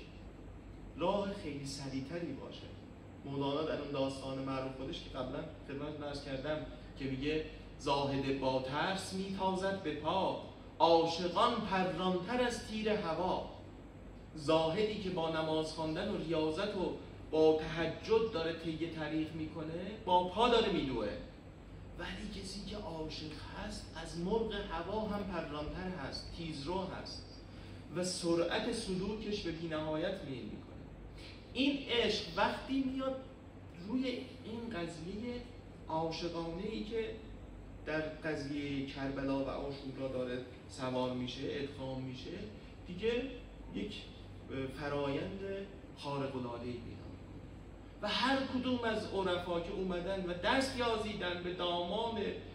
راه خیلی سریعتری باشه. مولانا در اون داستان معروف خودش که قبلا خدمتتون عرض کردم که میگه زاهد با ترس میتازد به پا، عاشقان پرانتر از تیر هوا. زاهدی که با نماز خواندن و ریاضت و با تهجد داره طی طریق میکنه، با پا داره میدوه، ولی کسی که عاشق هست از مرغ هوا هم پرانتر هست، تیزرو هست و سرعت سلوکش به بی‌نهایت میل میکنه. این عشق وقتی میاد روی این قضیه عاشقانه ای که در قضیه کربلا و عاشورا داره سوار میشه، ادغام میشه، دیگه یک فرایند خارق العاده پیدا میکنه و هر کدوم از عرفا که اومدن و دست یازیدن به دامان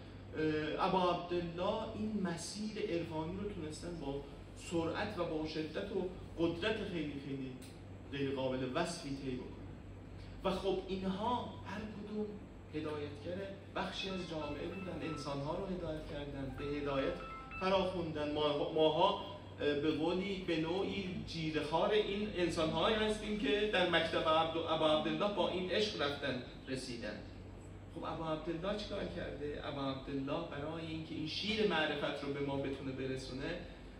ابا عبدالله این مسیر عرفانی رو تونستن با سرعت و با شدت و قدرت خیلی خیلی غیر قابل وصفی طی بکنن. و خب اینها هر کدوم هدایتگر بخشی از جامعه بودن، انسانها رو هدایت کردن، به هدایت فراخوندن. ما ماها به قولی به نوعی جیره‌خوار این انسان‌هایی هستیم که در مکتب ابا عبدالله با این عشق رفتن رسیدن. خب ابا عبدالله چیکار کرده؟ ابا عبدالله برای اینکه این شیر معرفت رو به ما بتونه برسونه،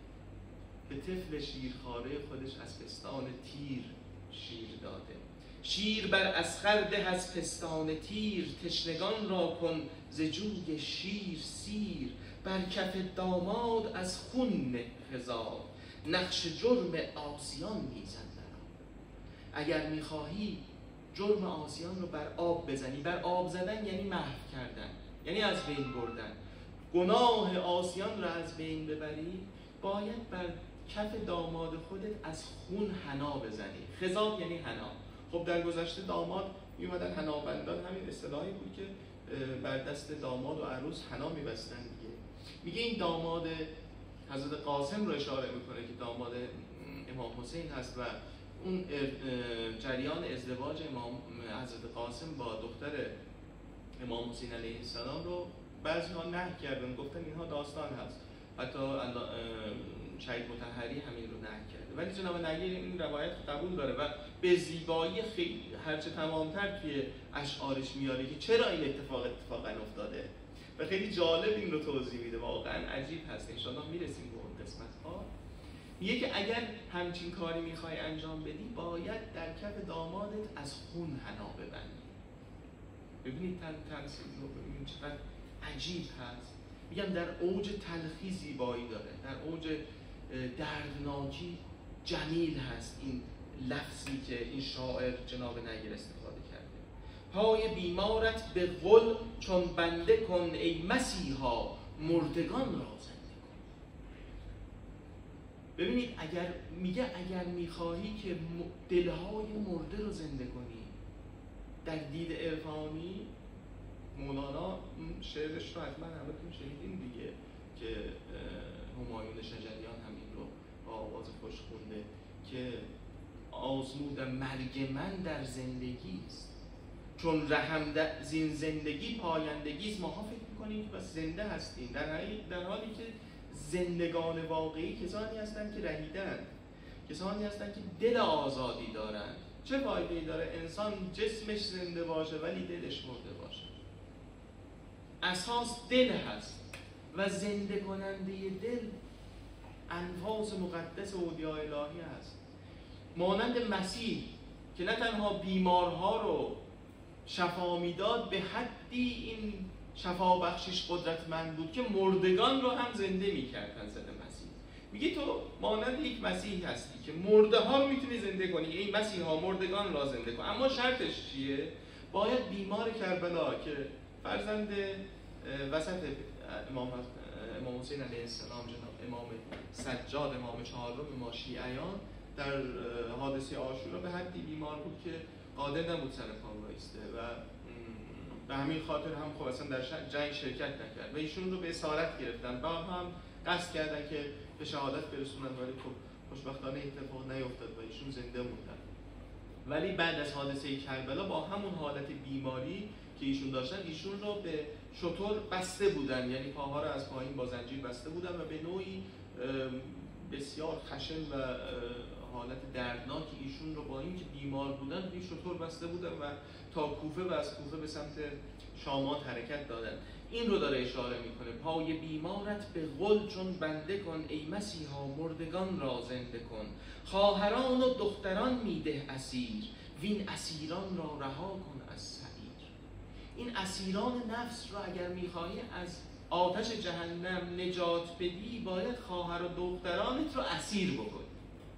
به طفل شیرخواره خودش از پستان تیر شیر داده. شیر بر اسخر ده از پستان تیر، تشنگان را کن ز جوی شیر سیر. بر کف داماد از خون نه هزار، نقش جرم آسیان میزن برا. اگر میخواهی جرم آسیان رو بر آب بزنی، بر آب زدن یعنی محو کردن، یعنی از بین بردن، گناه آسیان رو از بین ببری، باید بر کف داماد خودت از خون حنا بزنی. خضاب یعنی حنا. خب در گذشته داماد میومدن حنابندان، همین اصطلاحی بود که بر دست داماد و عروس حنا میبستن دیگه. میگه این داماد حضرت قاسم رو اشاره میکنه که داماد امام حسین هست و اون جریان ازدواج امام حضرت قاسم با دختر امام حسین علیه السلام رو بعضی ها نهی کردن، گفتن اینها داستان هست. حتی شهید مطهری همین رو نهی کرده، ولی جناب نگیر این روایت قبول داره و به زیبایی خیلی هرچه تمامتر توی اشعارش میاره که چرا این اتفاق اتفاقا افتاده و خیلی جالب این رو توضیح میده. واقعا عجیب هست. ان شاءالله میرسیم به اون قسمت ها. میگه که اگر همچین کاری میخوای انجام بدی باید در کف دامادت از خون حنا ببندی. ببینید تن تنسیب رو ببینید چقدر عجیب هست. میگم در اوج تلخی زیبایی داره، در اوج دردناکی جمیل هست این لفظی که این شاعر جناب نگیر استفاده کرده. پای بیمارت به غل چون بنده کن ای مسیحا مردگان را زنده کن. ببینید اگر میگه اگر میخواهی که دلهای مرده رو زنده کنی، در دید عرفانی مولانا شعرش رو حتما همتون شنیدین دیگه که همایون شجریان هم این رو با آواز خوش خونده که آزمود مرگ من در زندگی است چون رحم زین زندگی پایندگی است. ماها فکر میکنیم که بس زنده هستیم، در, در حالی که زندگان واقعی کسانی هستند که رهیدن، کسانی هستند که دل آزادی دارند. چه فایده‌ای داره انسان جسمش زنده باشه ولی دلش مرده باشه؟ اساس دل هست و زنده کننده دل انفاس مقدس اولیاء الهی هست. مانند مسیح که نه تنها بیمارها رو شفا میداد، به حدی این شفا بخشش قدرتمند بود که مردگان رو هم زنده میکرد. حضرت مسیح میگه تو مانند یک مسیح هستی که مرده ها رو میتونی زنده کنی، ای مسیح ها مردگان را زنده کن. اما شرطش چیه؟ باید بیمار کربلا که فرزند وسط امام امام حسین علیه السلام، جناب امام سجاد، امام چهارم ما شیعیان، در حادثه عاشورا به حدی بیمار بود که قادر نبود سر پا وایسته و به همین خاطر هم خب اصلا در جنگ شرکت نکرد و ایشون رو به اسارت گرفتن. با هم قصد کردن که به شهادت برسونن ولی خب خوشبختانه اتفاق نیفتاد و ایشون زنده موندن. ولی بعد از حادثه کربلا با همون حالت بیماری که ایشون داشتن، ایشون رو به شتر بسته بودن، یعنی پاها رو از پایین با زنجیر بسته بودن و به نوعی بسیار خشن و حالت دردناکی ایشون رو با اینکه بیمار بودن به شتر بسته بودن و تا کوفه و از کوفه به سمت شامات حرکت دادن. این رو داره اشاره میکنه. پای بیمارت به غل چون بنده کن ای مسیحا مردگان را زنده کن. خواهران و دختران میده اسیر وین اسیران را رها کن از سعیر. این اسیران نفس رو اگر میخواهی از آتش جهنم نجات بدی باید خواهر و دخترانت رو اسیر بکنی.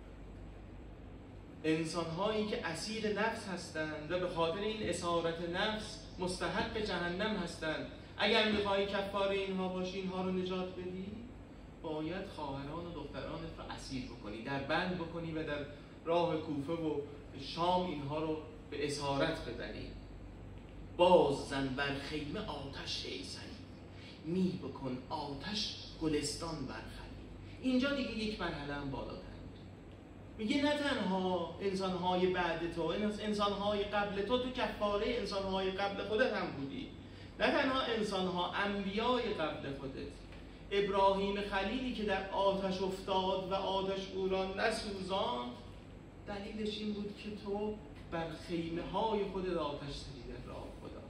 انسان‌هایی که اسیر نفس هستند و به خاطر این اسارت نفس مستحق جهنم هستند، اگر می‌خوای کفاره اینها باشی، اینها رو نجات بدی، باید خواهران و دخترانت رو اسیر بکنی، در بند بکنی و در راه کوفه و شام اینها رو به اسارت ببری. باز زن بر خیمه آتش ای سری، می بکن آتش گلستان برخلی. اینجا دیگه یک مرحله هم بالاتر میگه نه تنها انسان‌های بعد تو، انسان‌های قبل تو، تو کفاره انسان‌های قبل خودت هم بودی. نه تنها انسان‌ها، انبیای قبل خودت. ابراهیم خلیلی که در آتش افتاد و آتش او را نسوزاند، دلیلش این بود که تو بر خیمه‌های خودت آتش زدی. در راه خدا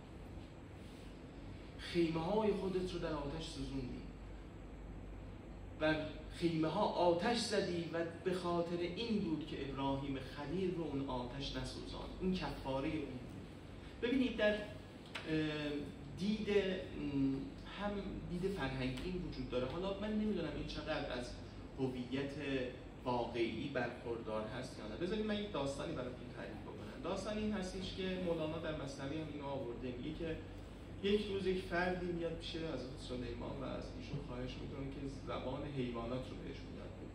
خیمه‌های خودت رو در آتش سوزوندی، بر خیمه ها آتش زدی و به خاطر این بود که ابراهیم خلیل رو اون آتش نسوزاند. این کفاره اون بود. ببینید در دید هم دید فرهنگی وجود داره. حالا من نمیدونم این چقدر از هویت واقعی برخوردار هست یا نه. بذارید من یک داستانی براتون تعریف بکنم. داستان این هستش که مولانا در مثنوی هم اینو آورده، میگه که یک روز یک فردی میاد پیش حضرت سلیمان و از ایشون خواهش میکنه که زبان حیوانات رو بهشون یاد بده.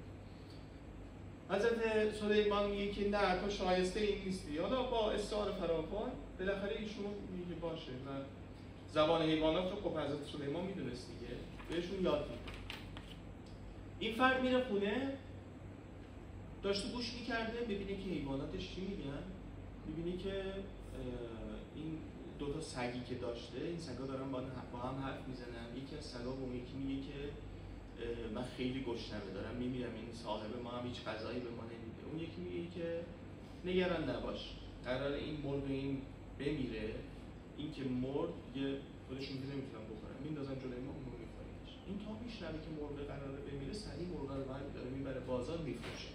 حضرت سلیمان میگه که نه تو شایسته این نیستی. حالا با اصرار فراوان بالاخره ایشون میگه باشه و زبان حیوانات رو خب حضرت سلیمان میدونست دیگه، بهشون یاد میده. این فرد میره خونه داشته گوش میکرده، ببینه که حیواناتش چی میگن، ببینه که این دوتا سگی که داشته، این سگا دارن با هم حرف میزنن. یکی از سگا به اون یکی میگه که من خیلی گشنمه دارم میمیرم، این صاحب ما هم هیچ غذایی به ما نمیده. اون یکی میگه که نگران نباش، قراره این مرغ این بمیره، این که مرد یه خودشون که نمیتونن بخورن میندازن جلوی ما، اون رو میخوریمش. این تا میشنوه که مرغ قراره بمیره، سریع مرغ رو برمی‌داره میبره بازار میفروشه.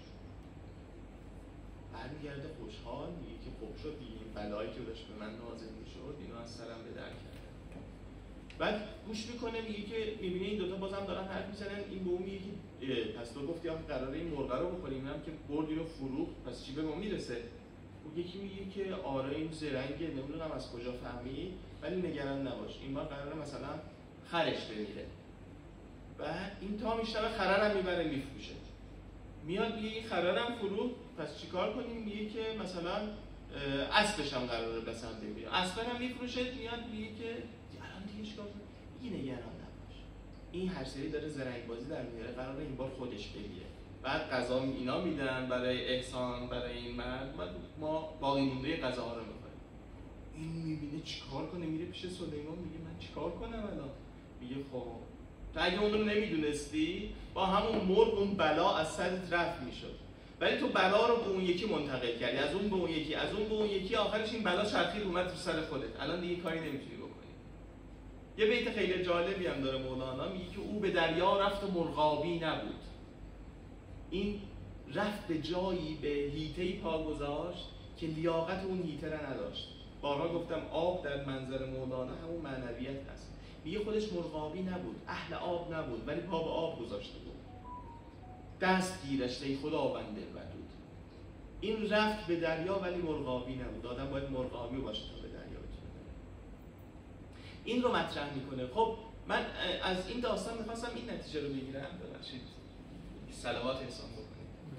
برمیگرده خوشحال، میگه که خوب شد دیگه، این بلایی که داشت به من نازل میشد اینو از سرم به در کرد. بعد گوش میکنه، میگه که میبینه این دوتا بازم دارن حرف میزنن. این به اون میگه که پس تو گفتی آخه قراره این مرغ رو بخوریم، اینم که بردی رو فروخت، پس چی به ما میرسه؟ اون یکی میگه که آره این زرنگه، نمیدونم از کجا فهمید، ولی نگران نباش، این بار قراره مثلا خرش بمیره. بعد این تا میشنوه خررم میبره میفروشه. میاد میگه این خررم فروخت، پس چیکار کنیم؟ میگه که مثلا اسبش هم قراره بسن بمیره، اسب هم میفروشه. میاد میگه که الان دیگه چیکار کنیم؟ میگه نگران نباش، این هر سری داره زرنگ بازی در میاره، قراره این بار خودش بگیره. بعد غذا اینا میدن برای احسان برای این مرد، ما باقی مونده غذاها رو میخوریم. این میبینه چیکار کنه، میره پیش سلیمان میگه من چیکار کنم الان؟ میگه خب تو اگه اون رو نمیدونستی با همون مرغ اون بلا از سرت رفت میشد، ولی تو بلا رو به اون یکی منتقل کردی، از اون به اون یکی، از اون به اون یکی، آخرش این بلا چرخید اومد تو سر خودت. الان دیگه کاری نمیتونی بکنی. یه بیت خیلی جالبی هم داره مولانا، میگه که او به دریا رفت و مرغابی نبود. این رفت به جایی به هیته‌ای پا گذاشت که لیاقت اون هیته را نداشت. بارها گفتم آب در منظر مولانا همون معنویت هست. میگه خودش مرغابی نبود، اهل آب نبود، ولی پا به آب گذاشته بود. دست گیرش ای خداوند ودود. این رفت به دریا ولی مرغابی نبود. آدم باید مرغابی باشه تا به دریا بتونه بره. این رو مطرح میکنه. خب من از این داستان میخواستم این نتیجه رو بگیرم. ببخشید صلوات احسان بکنید.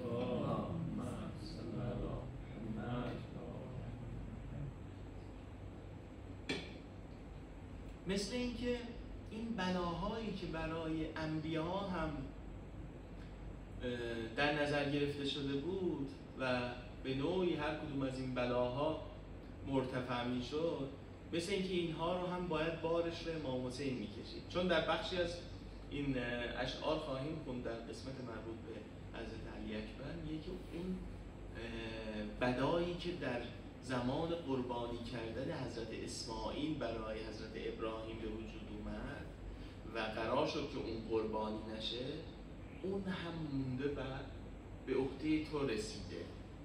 مثل اینکه این بلاهایی که برای انبیا هم در نظر گرفته شده بود و به نوعی هر کدوم از این بلاها مرتفع میشد، مثل اینکه اینها رو هم باید بارش رو امام حسین میکشید. چون در بخشی از این اشعار خواهیم خوند در قسمت مربوط به حضرت علی اکبر، میگه که اون بدایی که در زمان قربانی کردن حضرت اسماعیل برای حضرت ابراهیم به وجود اومد و قرار شد که اون قربانی نشه، اون هم مونده و به عهده تو رسیده.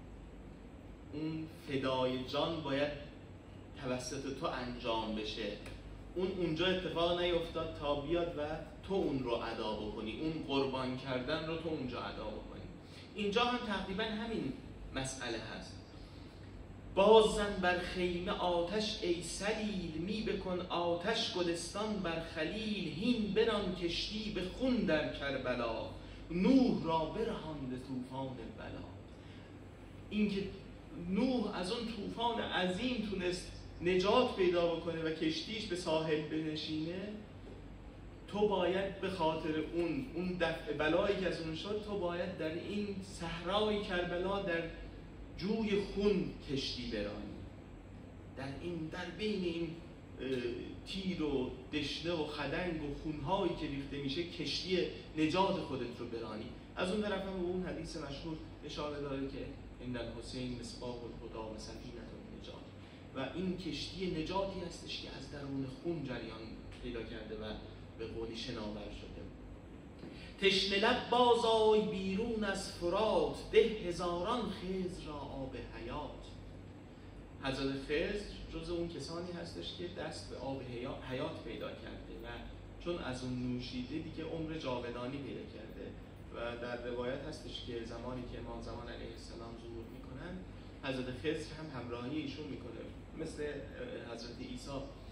اون فدای جان باید توسط تو انجام بشه. اون اونجا اتفاق نیفتاد تا بیاد و تو اون رو ادا بکنی، اون قربان کردن رو تو اونجا ادا بکنی. اینجا هم تقریبا همین مسئله هست. بازن بر خیمه آتش ای سلیل، می بکن آتش گلستان بر خلیل. هین بران کشتی به خون در کربلا، نوح را برهاند طوفان بلا. این که نوح از اون طوفان عظیم تونست نجات پیدا بکنه و کشتیش به ساحل بنشینه، تو باید به خاطر اون اون دفع بلایی که از اون شد، تو باید در این صحرای کربلا در جوی خون کشتی برانی، در این در بین این تیر و دشنه و خدنگ و خونهایی که ریخته میشه کشتی نجات خودت رو برانی. از اون طرف هم اون حدیث مشهور اشاره داره که ان الحسین مصباح الهدی و سفینة النجات، و این کشتی نجاتی هستش که از درون خون جریان پیدا کرده و به قولی شناور شده. تشنه لب بازآی بیرون از فرات، ده هزاران خضر را آب حیات. حضرت خضر جز اون کسانی هستش که دست به آب حیات پیدا کرده و چون از اون نوشیده دیگه عمر جاودانی پیدا کرده و در روایت هستش که زمانی که امام زمان علیه السلام ظهور میکنن، حضرت خضر هم همراهی ایشون میکنه مثل حضرت عیسی.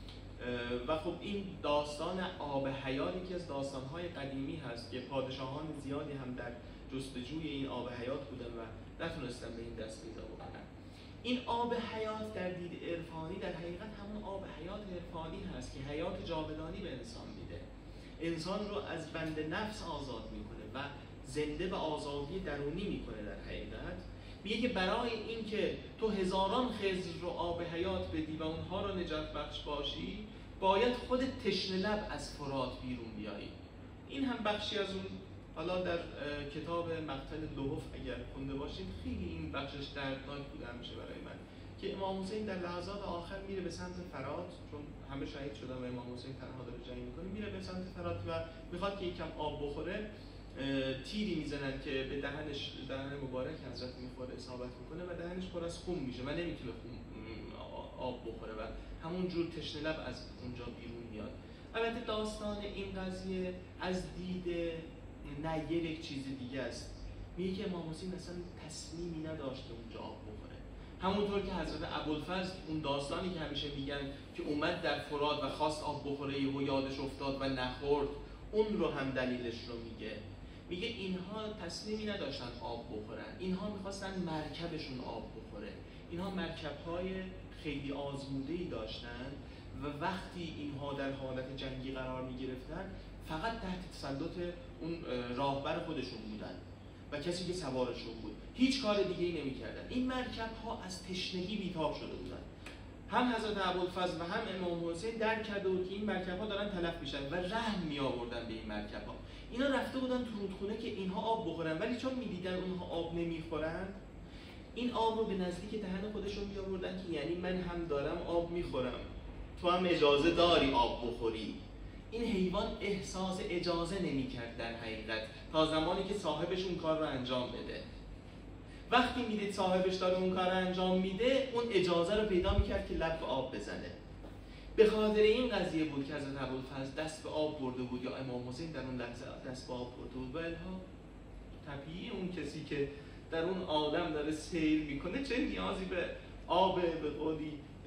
و خب این داستان آب حیات که از داستان‌های قدیمی هست که پادشاهان زیادی هم در جستجوی این آب حیات بودن و نتونستن به این دست پیدا بکنن. این آب حیات در دید عرفانی در حقیقت همون آب حیات عرفانی هست که حیات جاودانی به انسان میده، انسان رو از بند نفس آزاد میکنه و زنده و آزادی درونی میکنه در حقیقت. میگه که برای اینکه تو هزاران خضر رو آب حیات بدی و اونها رو نجات بخش باشی، باید خودت تشنه لب از فرات بیرون بیایی. این هم بخشی از اون، حالا در کتاب مقتل لحف اگر خونده باشید خیلی این بخشش دردناک بوده همیشه برای من، که امام حسین در لحظات آخر میره به سمت فرات، چون همه شهید شدن و امام حسین تنها داره جنگ میکنه، میره به سمت فرات و میخواد که یکم آب بخوره. تیری میزنن که به دهنش، دهن مبارک حضرت میخوره، اصابت میکنه و دهنش پر از خون میشه و نمیتونه خون آب بخوره و همون جور تشنه لب از اونجا بیرون میاد. البته داستان این قضیه از دید نه یک چیز دیگه است. میگه که امام حسین اصلا تصمیمی نداشت که اونجا آب بخوره، همونطور که حضرت ابوالفضل اون داستانی که همیشه میگن که اومد در فرات و خواست آب بخوره و یادش افتاد و نخورد، اون رو هم دلیلش رو میگه. میگه اینها تصمیمی نداشتن آب بخورن، اینها میخواستن مرکبشون آب بخوره. اینها مرکب‌های خیلی آزموده‌ای داشتن و وقتی اینها در حالت جنگی قرار میگرفتن فقط تحت تسلط اون راهبر خودشون بودن و کسی که سوارشون بود، هیچ کار دیگه ای نمی‌کردن. این مرکب‌ها از تشنگی بیتاب شده بودن. هم حضرت ابوالفضل و هم امام حسین درک کرده بود که این مرکب‌ها دارن تلف میشن و رحم می‌آوردن به این مرکب‌ها. اینا رفته بودن تو رودخونه که اینها آب بخورن، ولی چون می‌دیدن اونها آب نمی‌خورن، این آب رو به نزدیک دهن خودشون می‌آوردن که یعنی من هم دارم آب می‌خورم، تو هم اجازه داری آب بخوری. این حیوان احساس اجازه نمی‌کرد در حقیقت تا زمانی که صاحبش اون کار رو انجام بده. وقتی میدید صاحبش داره اون کار رو انجام میده، اون اجازه رو پیدا می‌کرد که لب به آب بزنه. به خاطر این قضیه بود که حضرت ابوالفضل دست به آب برده بود یا امام حسین در اون لحظه دست به آب برده بود. و الها طبیعی اون کسی که در اون آدم داره سیر میکنه چه نیازی به آب به قولی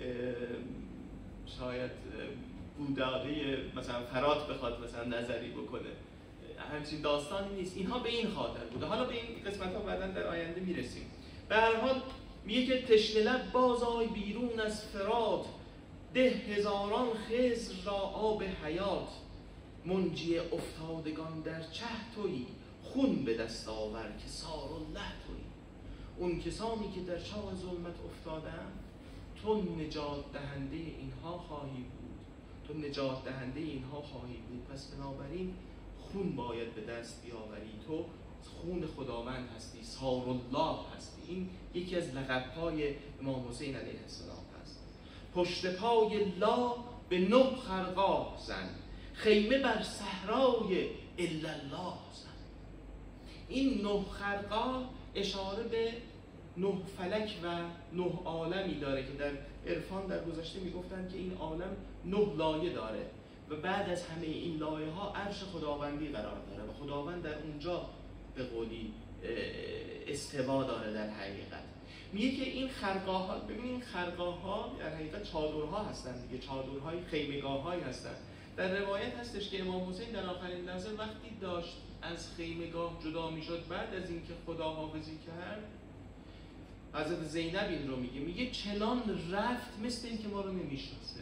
شاید بوداقی مثلا فرات بخواد مثلا نظری بکنه. همچین داستانی نیست. اینها به این خاطر بوده. حالا به این قسمت ها بعداً در آینده میرسیم. به هر حال میگه که تشنه لب بازآی بیرون از فرات، ده هزاران خضر را آب حیات. منجی افتادگان در چه تویی، خون به دست آور که سار الله تویی. اون کسانی که در چاه ظلمت افتادن، تو نجات دهنده اینها خواهی بود، تو نجات دهنده اینها خواهی بود. پس بنابراین خون باید به دست بیاوری، تو خون خداوند هستی، سار الله هستی. این یکی از لقب‌های امام حسین علیه السلام هست. پشت پای لا به نه خرقاه زن، خیمه بر صحرای الا الله زن. این نه خرقاه اشاره به نه فلک و نه عالمی داره که در عرفان در گذشته میگفتن که این عالم نه لایه داره و بعد از همه این لایه ها عرش خداوندی قرار داره و خداوند در اونجا به قولی استوا داره. در حقیقت میگه که این خرقاه ها، ببینید خرقاه ها در حقیقت چادرها هستن دیگه، چادرهای خیمگاه هایی هستن. در روایت هستش که امام حسین در آخرین لحظه وقتی داشت از خیمگاه جدا میشد بعد از اینکه خداحافظی کرد، حضرت زینب این رو میگه، میگه چنان رفت مثل این که ما رو نمیشناسه،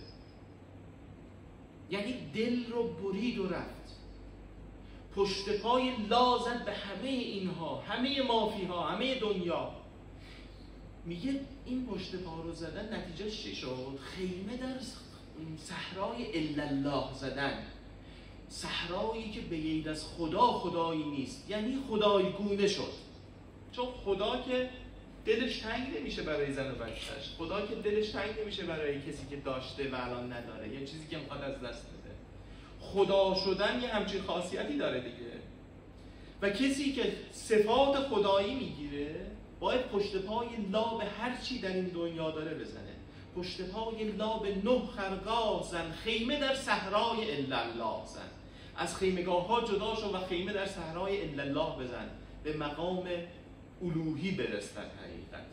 یعنی دل رو برید و رفت. پشت پای لا زد به همه اینها، همه مافیها، همه دنیا. میگه این پشت پا رو زدن نتیجه چی شد؟ خیمه در صحرای الا الله زدن، صحرایی که به غیر از خدا خدایی نیست، یعنی خدایگونه شد. چون خدا که دلش تنگ نمیشه برای زن و بچه‌اش، خدا که دلش تنگ نمیشه برای کسی که داشته و الان نداره، یه چیزی که میخواد از دست بده. خدا شدن یه همچین خاصیتی داره دیگه. و کسی که صفات خدایی میگیره باید پشت پای لا به هر چی در این دنیا داره بزنه. پشت پای لا به نه خرقاه زن، خیمه در صحرای الا الله زن. از خیمگاه ها جدا شو و خیمه در صحرای الا الله بزن، به مقام الوهی برس. در حقیقت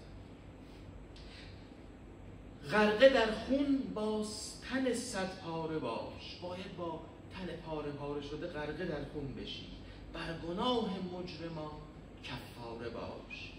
غرقه در خون با تن صد پاره باش، باید با تن پاره پاره شده غرقه در خون بشی. بر گناه مجرما کفاره باش،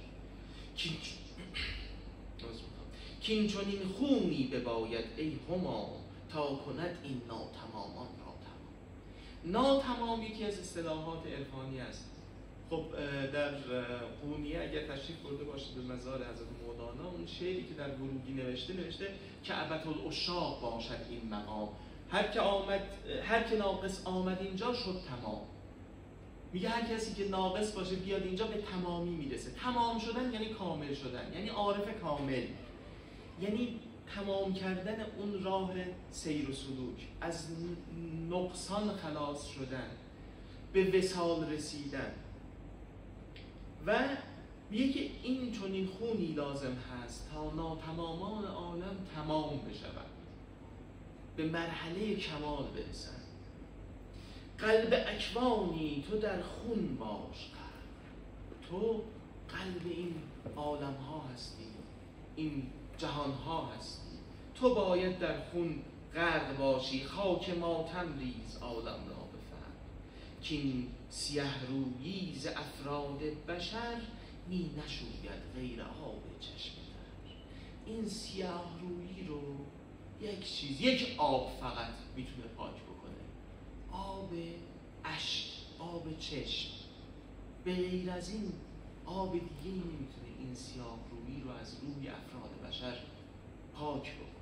کین چنین خونی بباید ای هما، تا کند این ناتمامان را تمام. ناتمام یکی از اصطلاحات عرفانی است. خب در قونیه اگر تشریف برده باشید به مزار حضرت مولانا، اون شعری که در بروگی نوشته نوشته کعبة العشاق باشد این مقام، هر که آمد هر که ناقص آمد اینجا شد تمام. میگه هر کسی که ناقص باشه بیاد اینجا به تمامی میرسه. تمام شدن یعنی کامل شدن، یعنی عارف کامل، یعنی تمام کردن اون راه سیر و سلوک، از نقصان خلاص شدن، به وصال رسیدن. و میگه که این چنین خونی لازم هست تا ناتمامان عالم تمام بشود، به مرحله کمال برسن. قلب اکوانی تو در خون باش قلب، تو قلب این عالم ها هستی، این جهان ها هستی، تو باید در خون غرق باشی. خاک ماتم ریز عالم را بفهم، که این سیه رویی ز افراد بشر می نشوید غیر آب چشم در. این سیاه رویی رو یک چیز، یک آب فقط میتونه پاک بکنه، آب اشک، آب چشم. به غیر از این آب دیگه نمیتونه این سیاه رویی رو از روی افراد بشر پاک بکنه.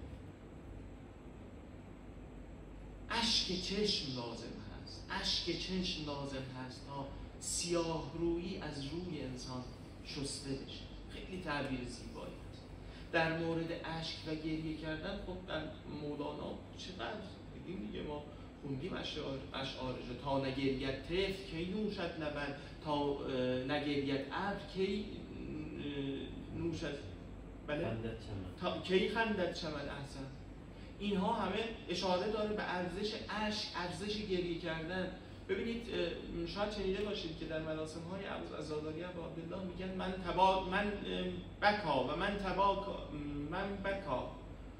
اشک چشم لازم هست، اشک چشم لازم هست تا سیاه رویی از روی انسان شسته بشه. خیلی تعبیر زیبایی هست در مورد اشک و گریه کردن. خب در مولانا چقدر دیدیم دیگه، ما خوندیم اشعارش، تا نگریت طفل کی نوشد لبن، تا نگریت ابر کی نوشد بله تا کی خندد چمن احسن. اینها همه اشاره داره به ارزش اشک، ارزش گریه کردن. ببینید شاید شنیده باشید که در مراسم های عزاداری ابا عبدالله میگن من تبا من بکا و من تبا من بکا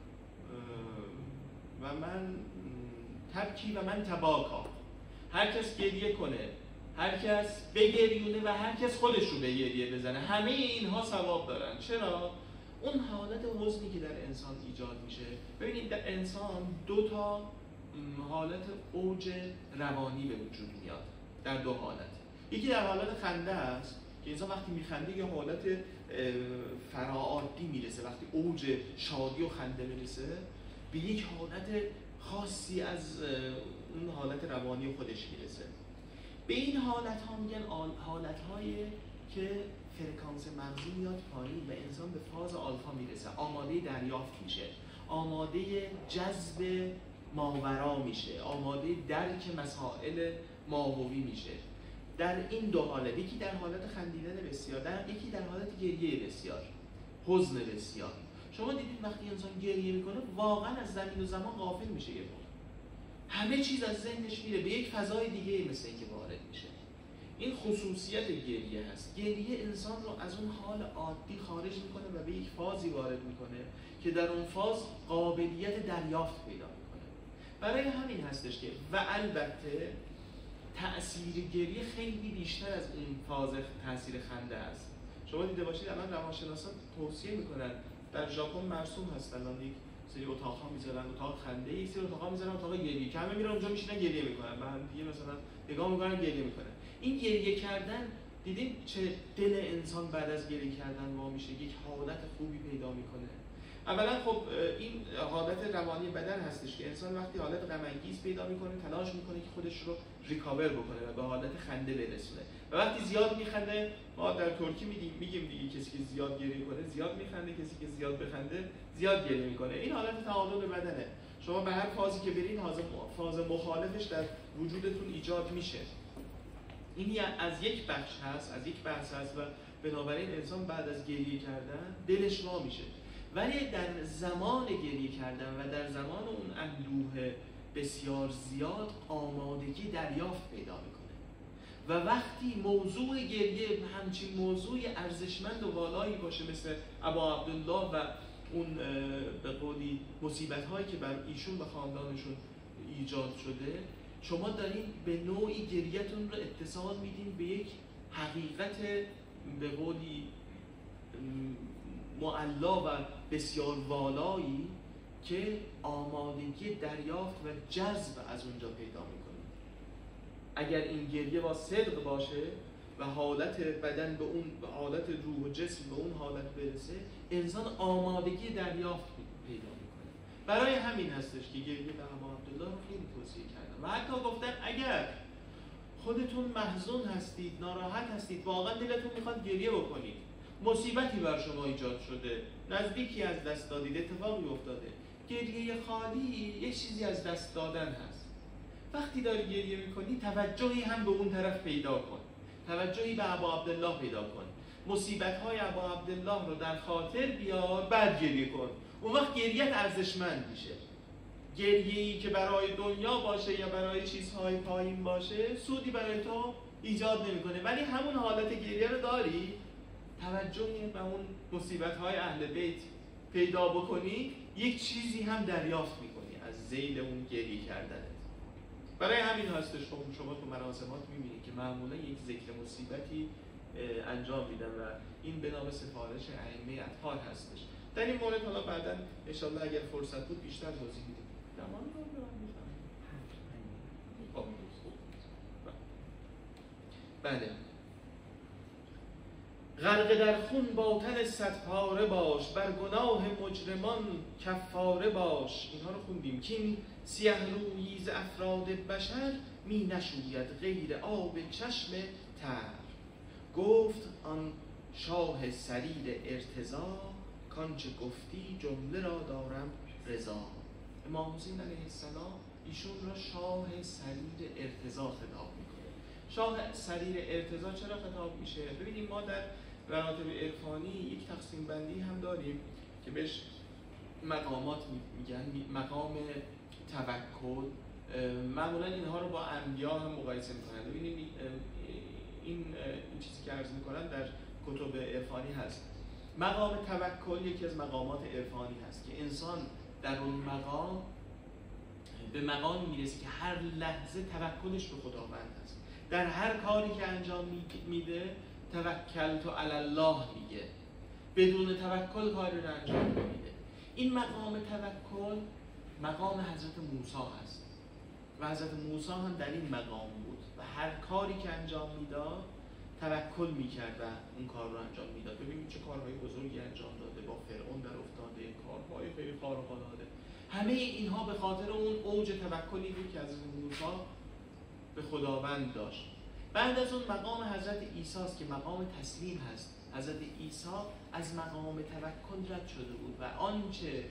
و من تبکی و من تباکا. هر کس گریه کنه، هر کس بگریونه و هر کس خودش رو به گریه بزنه، همه اینها ثواب دارن. چرا؟ اون حالت حزنی که در انسان ایجاد میشه. ببینید در انسان دو تا حالت اوج روانی به وجود میاد، در دو حالت. یکی در حالت خنده است که انسان وقتی میخنده یه حالت فراعادی میرسه، وقتی اوج شادی و خنده میرسه به یک حالت خاصی از اون حالت روانی خودش میرسه. به این حالت ها میگن حالت هایی که فرکانس مغزی میاد پایین و انسان به فاز آلفا میرسه، آماده دریافت میشه، آماده جذب ماورا میشه، آماده درک مسائل ماهوی میشه. در این دو حالت، یکی در حالت خندیدن بسیار، در یکی در حالت گریه بسیار، حزن بسیار. شما دیدید وقتی انسان گریه میکنه واقعا از زمین و زمان غافل میشه، یه موقع همه چیز از ذهنش میره، به یک فضای دیگه مثل اینکه وارد میشه. این خصوصیت گریه هست. گریه انسان رو از اون حال عادی خارج میکنه و به یک فازی وارد میکنه که در اون فاز قابلیت دریافت پیدا میکنه. برای همین هستش که و البته تأثیر گریه خیلی بیشتر از اون فاز تأثیر خنده است. شما دیده باشید الان روانشناسان توصیه میکنن، در ژاپن مرسوم هست الان یک سری اتاق‌ها میذارن، اتاق خنده، یک سری اتاق‌ها میذارن اتاق گریه، که همه میرن اونجا میشینن گریه میکنن، بعد دیگه مثلا نگاه میکنن گریه میکنن. این گریه کردن دیدین چه دل انسان بعد از گریه کردن وا میشه، یک حالت خوبی پیدا میکنه. اولا خب این حالت روانی بدن هستش که انسان وقتی حالت غم انگیز پیدا میکنه تلاش میکنه که خودش رو ریکاور بکنه و به حالت خنده برسونه. و وقتی زیاد میخنده، ما در ترکی میگیم میگیم دیگه کسی که زیاد گریه کنه زیاد میخنده، کسی که زیاد بخنده زیاد گریه میکنه. این حالت تعادل بدنه. شما به هر فازی که برین فاز مخالفش در وجودتون ایجاد میشه. این از یک بخش هست، از یک بحث هست و بنابراین انسان بعد از گریه کردن دلش وا میشه. ولی در زمان گریه کردن و در زمان اون اندوه بسیار زیاد آمادگی دریافت پیدا میکنه. و وقتی موضوع گریه همچین موضوع ارزشمند و والایی باشه مثل ابا عبدالله و اون به قولی مصیبت هایی که بر ایشون و خاندانشون ایجاد شده، شما دارین به نوعی گریه‌تون رو اتصال میدین به یک حقیقت به قولی معلا و بسیار والایی که آمادگی دریافت و جذب از اونجا پیدا میکنید. اگر این گریه با صدق باشه و حالت بدن به اون به حالت روح و جسم به اون حالت برسه، انسان آمادگی دریافت پیدا میکنه. برای همین هستش که گریه به ابا عبدالله رو خیلی توصیه کردم و حتی گفتن اگر خودتون محزون هستید، ناراحت هستید، واقعا دلتون میخواد گریه بکنید، مصیبتی بر شما ایجاد شده، نزدیکی از دست دادید، اتفاقی افتاده، گریه خالی یه چیزی از دست دادن هست. وقتی داری گریه میکنی توجهی هم به اون طرف پیدا کن، توجهی به ابا عبدالله پیدا کن، مصیبت‌های ابا عبدالله رو در خاطر بیار، بعد گریه کن. اون وقت گریه‌ت ارزشمند میشه. گریه‌ای که برای دنیا باشه یا برای چیزهای پایین باشه سودی برای تو ایجاد نمیکنه، ولی همون حالت گریه رو داری، توجهی به اون مصیبت‌های اهل بیت پیدا بکنی، یک چیزی هم دریافت میکنی از ذیل اون گریه کردنت. برای همین هستش خب شما تو مراسمات میبینید که معمولا یک ذکر مصیبتی انجام میدن و این به نام سفارش ائمه اطهار هستش. در این مورد حالا بعداً انشالله اگر فرصت بود بیشتر توضیح میدیم. زمان رو خب بله. غرق در خون باطن صد پاره باش، بر گناه مجرمان کفاره باش. اینها رو خوندیم که این سیه رویی ز افراد بشر می نشوید غیر آب چشم تر. گفت آن شاه سریر ارتضا، کانچه گفتی جمله را دارم رضا. امام حسین علیه السلام ایشون را شاه سریر ارتضا خطاب میکنه. شاه سریر ارتضا چرا خطاب میشه؟ ببینیم ما در مراتب عرفانی یک تقسیم بندی هم داریم که بهش مقامات میگن، مقام توکل. معمولا اینها رو با انبیا هم مقایسه میکنن. ببینیم این این چیزی که عرض میکنن در کتب عرفانی هست. مقام توکل یکی از مقامات عرفانی هست که انسان در اون مقام به مقامی میرسه که هر لحظه توکلش به خداوند هست. در هر کاری که انجام میده توکلت علی الله میگه، بدون توکل کاری رو انجام نمیده. این مقام توکل مقام حضرت موسی هست و حضرت موسی هم در این مقام بود و هر کاری که انجام میداد توکل میکرد و اون کار رو انجام میداد. ببینید چه کارهای بزرگی انجام داده، با فرعون در افتاده، کارهای خیلی خارق العاده. همه اینها به خاطر اون اوج توکلی بود که حضرت موسی به خداوند داشت. بعد از اون مقام حضرت عیسی است که مقام تسلیم هست. حضرت عیسی از مقام توکل رد شده بود و آنچه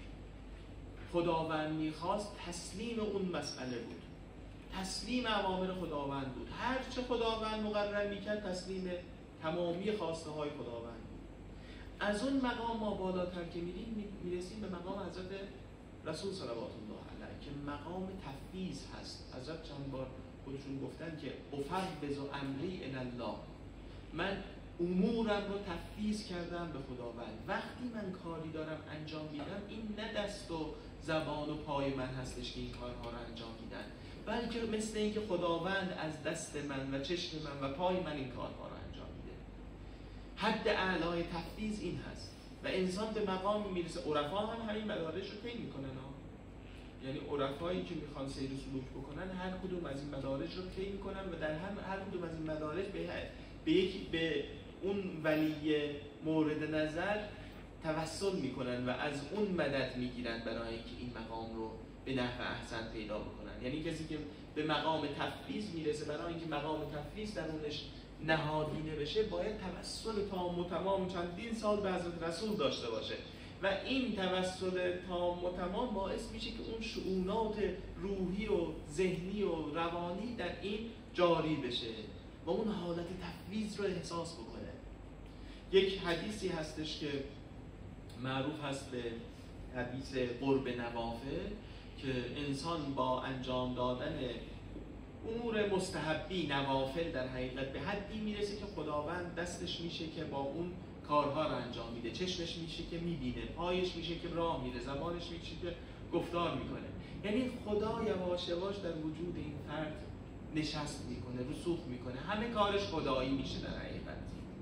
خداوند میخواست تسلیم اون مسئله بود، تسلیم اوامر خداوند بود. هر چه خداوند مقرر میکرد تسلیم تمامی خواسته های خداوند بود. از اون مقام ما بالاتر که میریم میرسیم به مقام حضرت رسول صلوات الله علیه که مقام تفویض هست. حضرت چند بار خودشون گفتن که افوض امری الی الله، من امورم رو تفویض کردم به خداوند. وقتی من کاری دارم انجام میدم این نه دست و زبان و پای من هستش که این کارها رو انجام میدن، بلکه مثل اینکه خداوند از دست من و چشم من و پای من این کارها رو انجام میده. حد اعلای تفویض این هست و انسان به مقام میرسه. عرفا هم همین مدارج رو طی میکنن ها. یعنی عرفایی که میخوان سیر و سلوک بکنن هر کدوم از این مدارج رو طی میکنن و در هم هر کدوم از این مدارج به به یکی به اون ولی مورد نظر توسل میکنن و از اون مدد میگیرن برای اینکه این مقام رو به نحو احسن پیدا بکنن. یعنی کسی که به مقام تفویض میرسه، برای اینکه مقام تفویض درونش نهادینه بشه باید توسل تام و تمام چندین سال به حضرت رسول داشته باشه و این توسل تام و تمام باعث میشه که اون شؤونات روحی و ذهنی و روانی در این جاری بشه و اون حالت تفویض رو احساس بکنه. یک حدیثی هستش که معروف هست به حدیث قرب نوافل که انسان با انجام دادن امور مستحبی نوافل در حقیقت به حدی میرسه که خداوند دستش میشه که با اون کارها رو انجام میده، چشمش میشه که میبینه، پایش میشه که راه میره، زبانش میشه که گفتار میکنه. یعنی خدا یواش یواش در وجود این فرد نشست میکنه، رسوخ میکنه، همه کارش خدایی میشه در حقیقت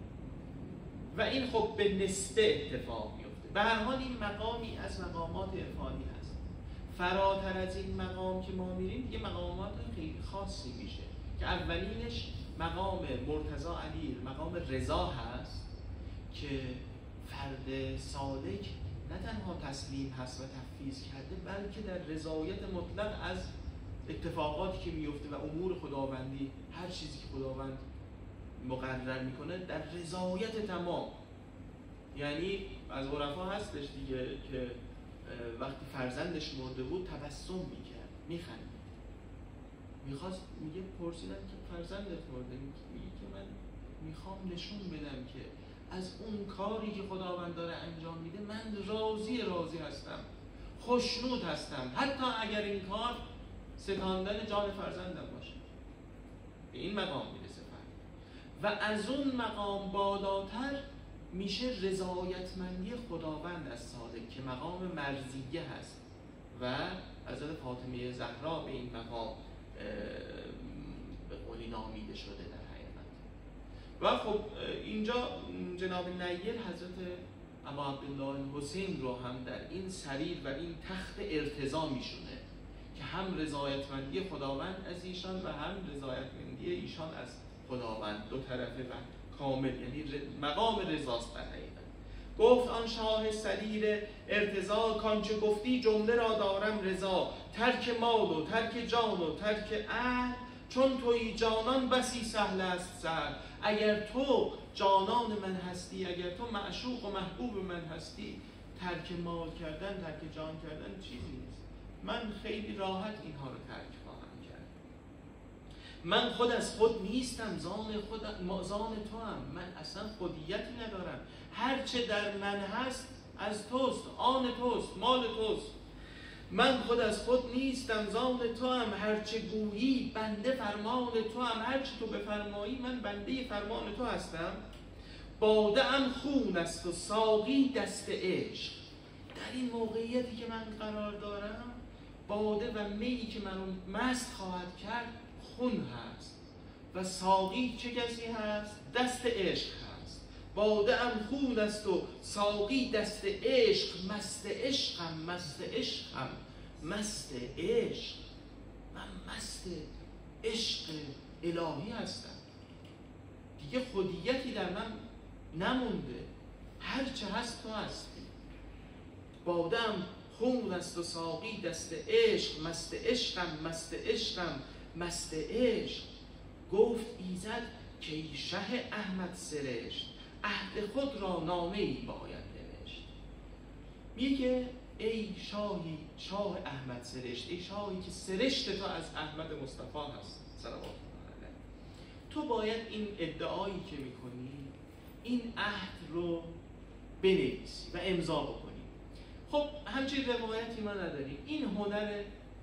و این خب به نسبه اتفاق میفته. به هر حال این مقامی از مقامات عرفانی هست. فراتر از این مقام که ما میریم دیگه مقامات خیلی خاصی میشه که اولینش مقام مرتضی علی مقام رضا هست که فرد سالک نه تنها تسلیم هست و تفویض کرده، بلکه در رضایت مطلق از اتفاقاتی که میفته و امور خداوندی، هر چیزی که خداوند مقرر میکنه در رضایت تمام. یعنی از عرفا هستش دیگه که وقتی فرزندش مرده بود تبسم میکرد، میخندید، میخواست، میگه پرسیدن که فرزندت مرده، میگه که من میخوام نشون بدم که از اون کاری که خداوند داره انجام میده من راضی راضی هستم، خوشنود هستم، حتی اگر این کار ستاندن جان فرزندم باشه. به این مقام میرسه فرد. و از اون مقام بالاتر میشه رضایتمندی خداوند از سالک که مقام مرضیه هست و حضرت فاطمه زهرا به این مقام به قولی نامیده شده در حقیقت. و خب اینجا جناب نیر حضرت ابا عبدالله حسین رو هم در این سریر و این تخت ارتضا میشونه که هم رضایتمندی خداوند از ایشان و هم رضایتمندی ایشان از خداوند، دو طرفه و کامل، یعنی مقام رضاست در حقیقت. گفت آن شاه سریر ارتضا کانچه گفتی جمله را دارم رضا، ترک مال و ترک جان و ترک اهل، چون تویی جانان بسی سهل است سر. اگر تو جانان من هستی، اگر تو معشوق و محبوب من هستی، ترک مال کردن، ترک جان کردن چیزی نیست. من خیلی راحت اینها رو ترک خواهم کرد. من خود از خود نیستم، زان خود زان تو هم، من اصلا خودیتی ندارم، هرچه در من هست از توست، آن توست، مال توست. من خود از خود نیستم، زان تو هم، هرچه گویی بنده فرمان تو هم، هرچه تو بفرمایی من بنده فرمان تو هستم. باده ام خون است و ساقی دست عشق. در این موقعیتی که من قرار دارم، باده و میی که منو مست خواهد کرد خون هست و ساقی چه کسی هست؟ دست عشق هست. باده ام خون است و ساقی دست عشق، مست عشقم، مست عشقم، مست عشق. من مست عشق الهی هستم دیگه، خودیتی در من نمونده، هرچه هست تو هستی. باده ام خون است و ساقی دست عشق، مست عشقم، مست عشقم، مست عشق. گفت ایزد که ای شه احمد سرشت، عهد خود را نامه ای باید نوشت. میگه ای شاهی، شاه احمد سرشت، ای شاهی که سرشت تو از احمد مصطفی هست صلوات الله علیه، تو باید این ادعایی که میکنی این عهد رو بنویسی و امضا بکنی. خب همچین روایتی ما نداریم. این هنر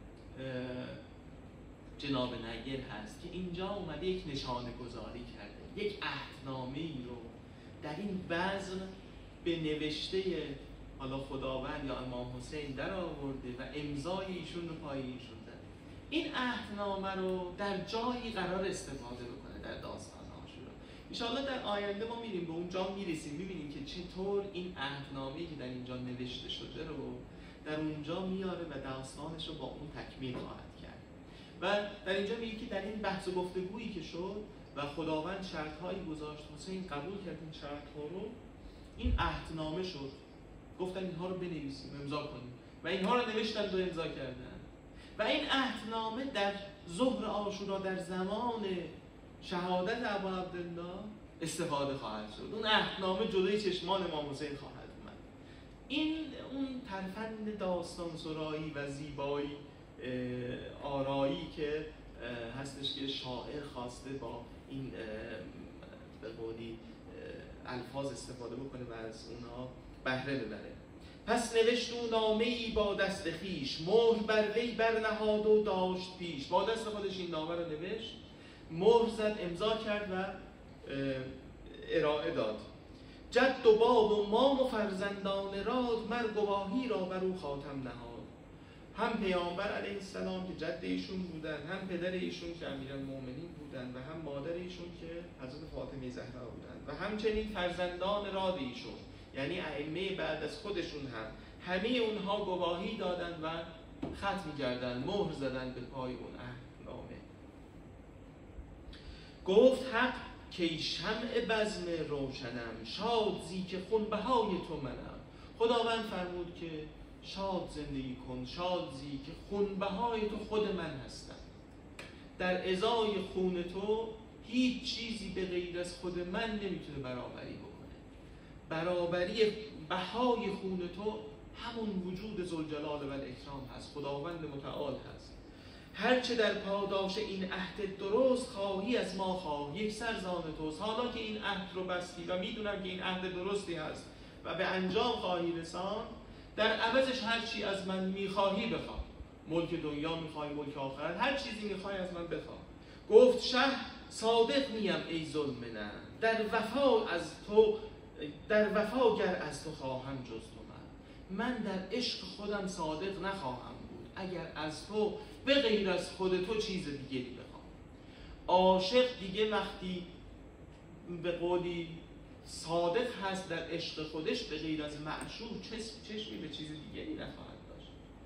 جناب نیر هست که اینجا اومده یک نشانه گذاری کرده، یک عهدنامه ای رو در این بزم به نوشته حالا خداوند یا امام حسین در آورده و امضای ایشون رو پای ایشون زده. این عهدنامه رو در جایی قرار استفاده بکنه در داستان عاشورا. ان شاءالله در آینده ما میریم به اون جا میرسیم، میبینیم که چطور این عهدنامه‌ای که در اینجا نوشته شده رو در اونجا میاره و داستانش رو با اون تکمیل خواهد کرد. و در اینجا میگه که در این بحث و گفتگویی که شد و خداوند شرط‌هایی گذاشت، حسین قبول کرد این شرط‌ها رو، این عهدنامه شد. گفتن اینها رو بنویسیم، امضا کنیم و اینها رو نوشتن و امضا کردن. و این عهدنامه در ظهر عاشورا در زمان شهادت ابا عبدالله استفاده خواهد شد. اون عهدنامه جلوی چشمان امام حسین خواهد اومد. این اون ترفند داستان سرایی و زیبایی آرایی که هستش که شاعر خواسته با این به قولی الفاظ استفاده بکنه و از اونها بهره ببره. پس نوشت او نامه ای با دست خیش، مهر بر وی برنهاد و داشت پیش. با دست خودش این نامه رو نوشت، مهر زد، امضا کرد و ارائه داد. جد و باب و مام و فرزندان راد، مر گواهی را بر او خاتم نهاد. هم پیامبر علیه السلام که جد ایشون بودن، هم پدر ایشون که امیرالمومنین بودن و هم مادر ایشون که حضرت فاطمه زهرا بودن و همچنین فرزندان راد ایشون، یعنی ائمه بعد از خودشون هم، همه اونها گواهی دادن و ختم کردن، مهر زدن به پای اون عهدنامه. گفت حق که شمع بزم روشنم، شاد زی که خونبهای تو منم. خداوند فرمود که شاد زندگی کن، شاد زی که خونبهای تو خود من هستم. در ازای خون تو هیچ چیزی به غیر از خود من نمیتونه برابری بکنه. برابری بهای خون تو همون وجود ذوالجلال و الاکرام هست، خداوند متعال هست. هرچه در پاداش این عهد درست خواهی از ما خواه، یک سر زان توست. حالا که این عهد رو بستی و میدونم که این عهد درستی هست و به انجام خواهی رسان، در عوضش هر چی از من میخواهی بخواه. ملک دنیا میخوای، ملک آخرت، هر چیزی میخوای از من بخواه. گفت شه صادق نیم ای ظلم نه، در وفا از تو در وفا گر از تو خواهم جز تو من. من در عشق خودم صادق نخواهم بود اگر از تو به غیر از خود تو چیز دیگری بخوام. عاشق دیگه وقتی به قولی صادق هست در عشق خودش، به غیر از معشوق چشمی به چیز دیگری نخواهد داشت.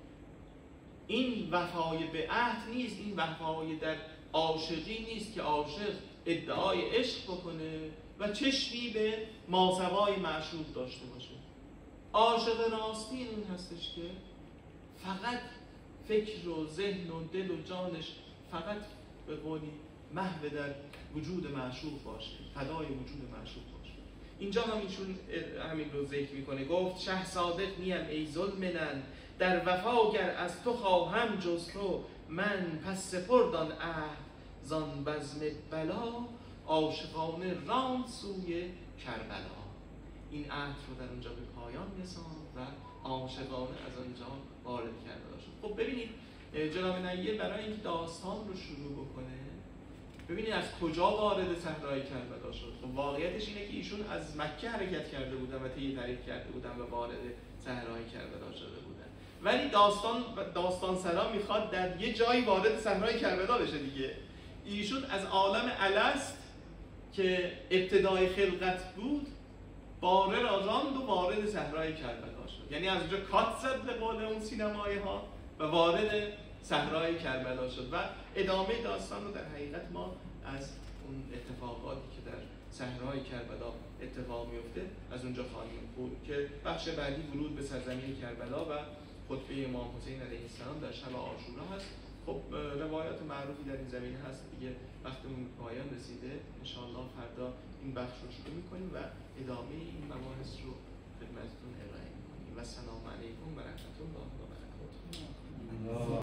این وفای به عهد نیست، این وفای در عاشقی نیست که عاشق ادعای عشق بکنه و چشمی به ماسوای معشوق داشته باشه. عاشق راستی این هستش که فقط فکر و ذهن و دل و جانش فقط به قولی محو در وجود معشوق باشه، فدای وجود معشوق باشه. اینجا هم ایشون همین رو ذکر میکنه. گفت شه صادق نیم ای ظلمنن، در وفا گر از تو خواهم جز تو من. پس سپردان عهد زان بزم بلا، عاشقانه راند سوی کربلا. این عهد رو در اونجا به پایان رساند و عاشقانه از آنجا وارد کربلا شد. خب ببینید جناب نیر برای اینکه داستان رو شروع بکنه، ببینید از کجا وارد صحرای کربلا شد. خب واقعیتش اینه که ایشون از مکه حرکت کرده بودن و طی طریق کرده بودن و وارد صحرای کربلا شده بودن، ولی داستان داستان سرا میخواد در یه جایی وارد صحرای کربلا بشه دیگه. ایشون از عالم الست که ابتدای خلقت بود باره را راند و وارد صحرای کربلا شد. یعنی از اونجا کات زد به قول اون سینمایی ها و وارد صحرای کربلا شد و ادامه داستان رو در حقیقت ما از اون اتفاقاتی که در صحرای کربلا اتفاق میفته از اونجا خواهیم بود که بخش بعدی ورود به سرزمین کربلا و خطبه امام حسین علیه السلام در شب عاشورا هست. خب روایات معروفی در این زمینه هست دیگه. وقتمون به پایان رسیده، ان شاء الله فردا این بخش رو شروع می‌کنیم و ادامه این مباحث رو خدمتتون ارائه می‌کنیم. و السلام علیکم و رحمت الله و برکاته.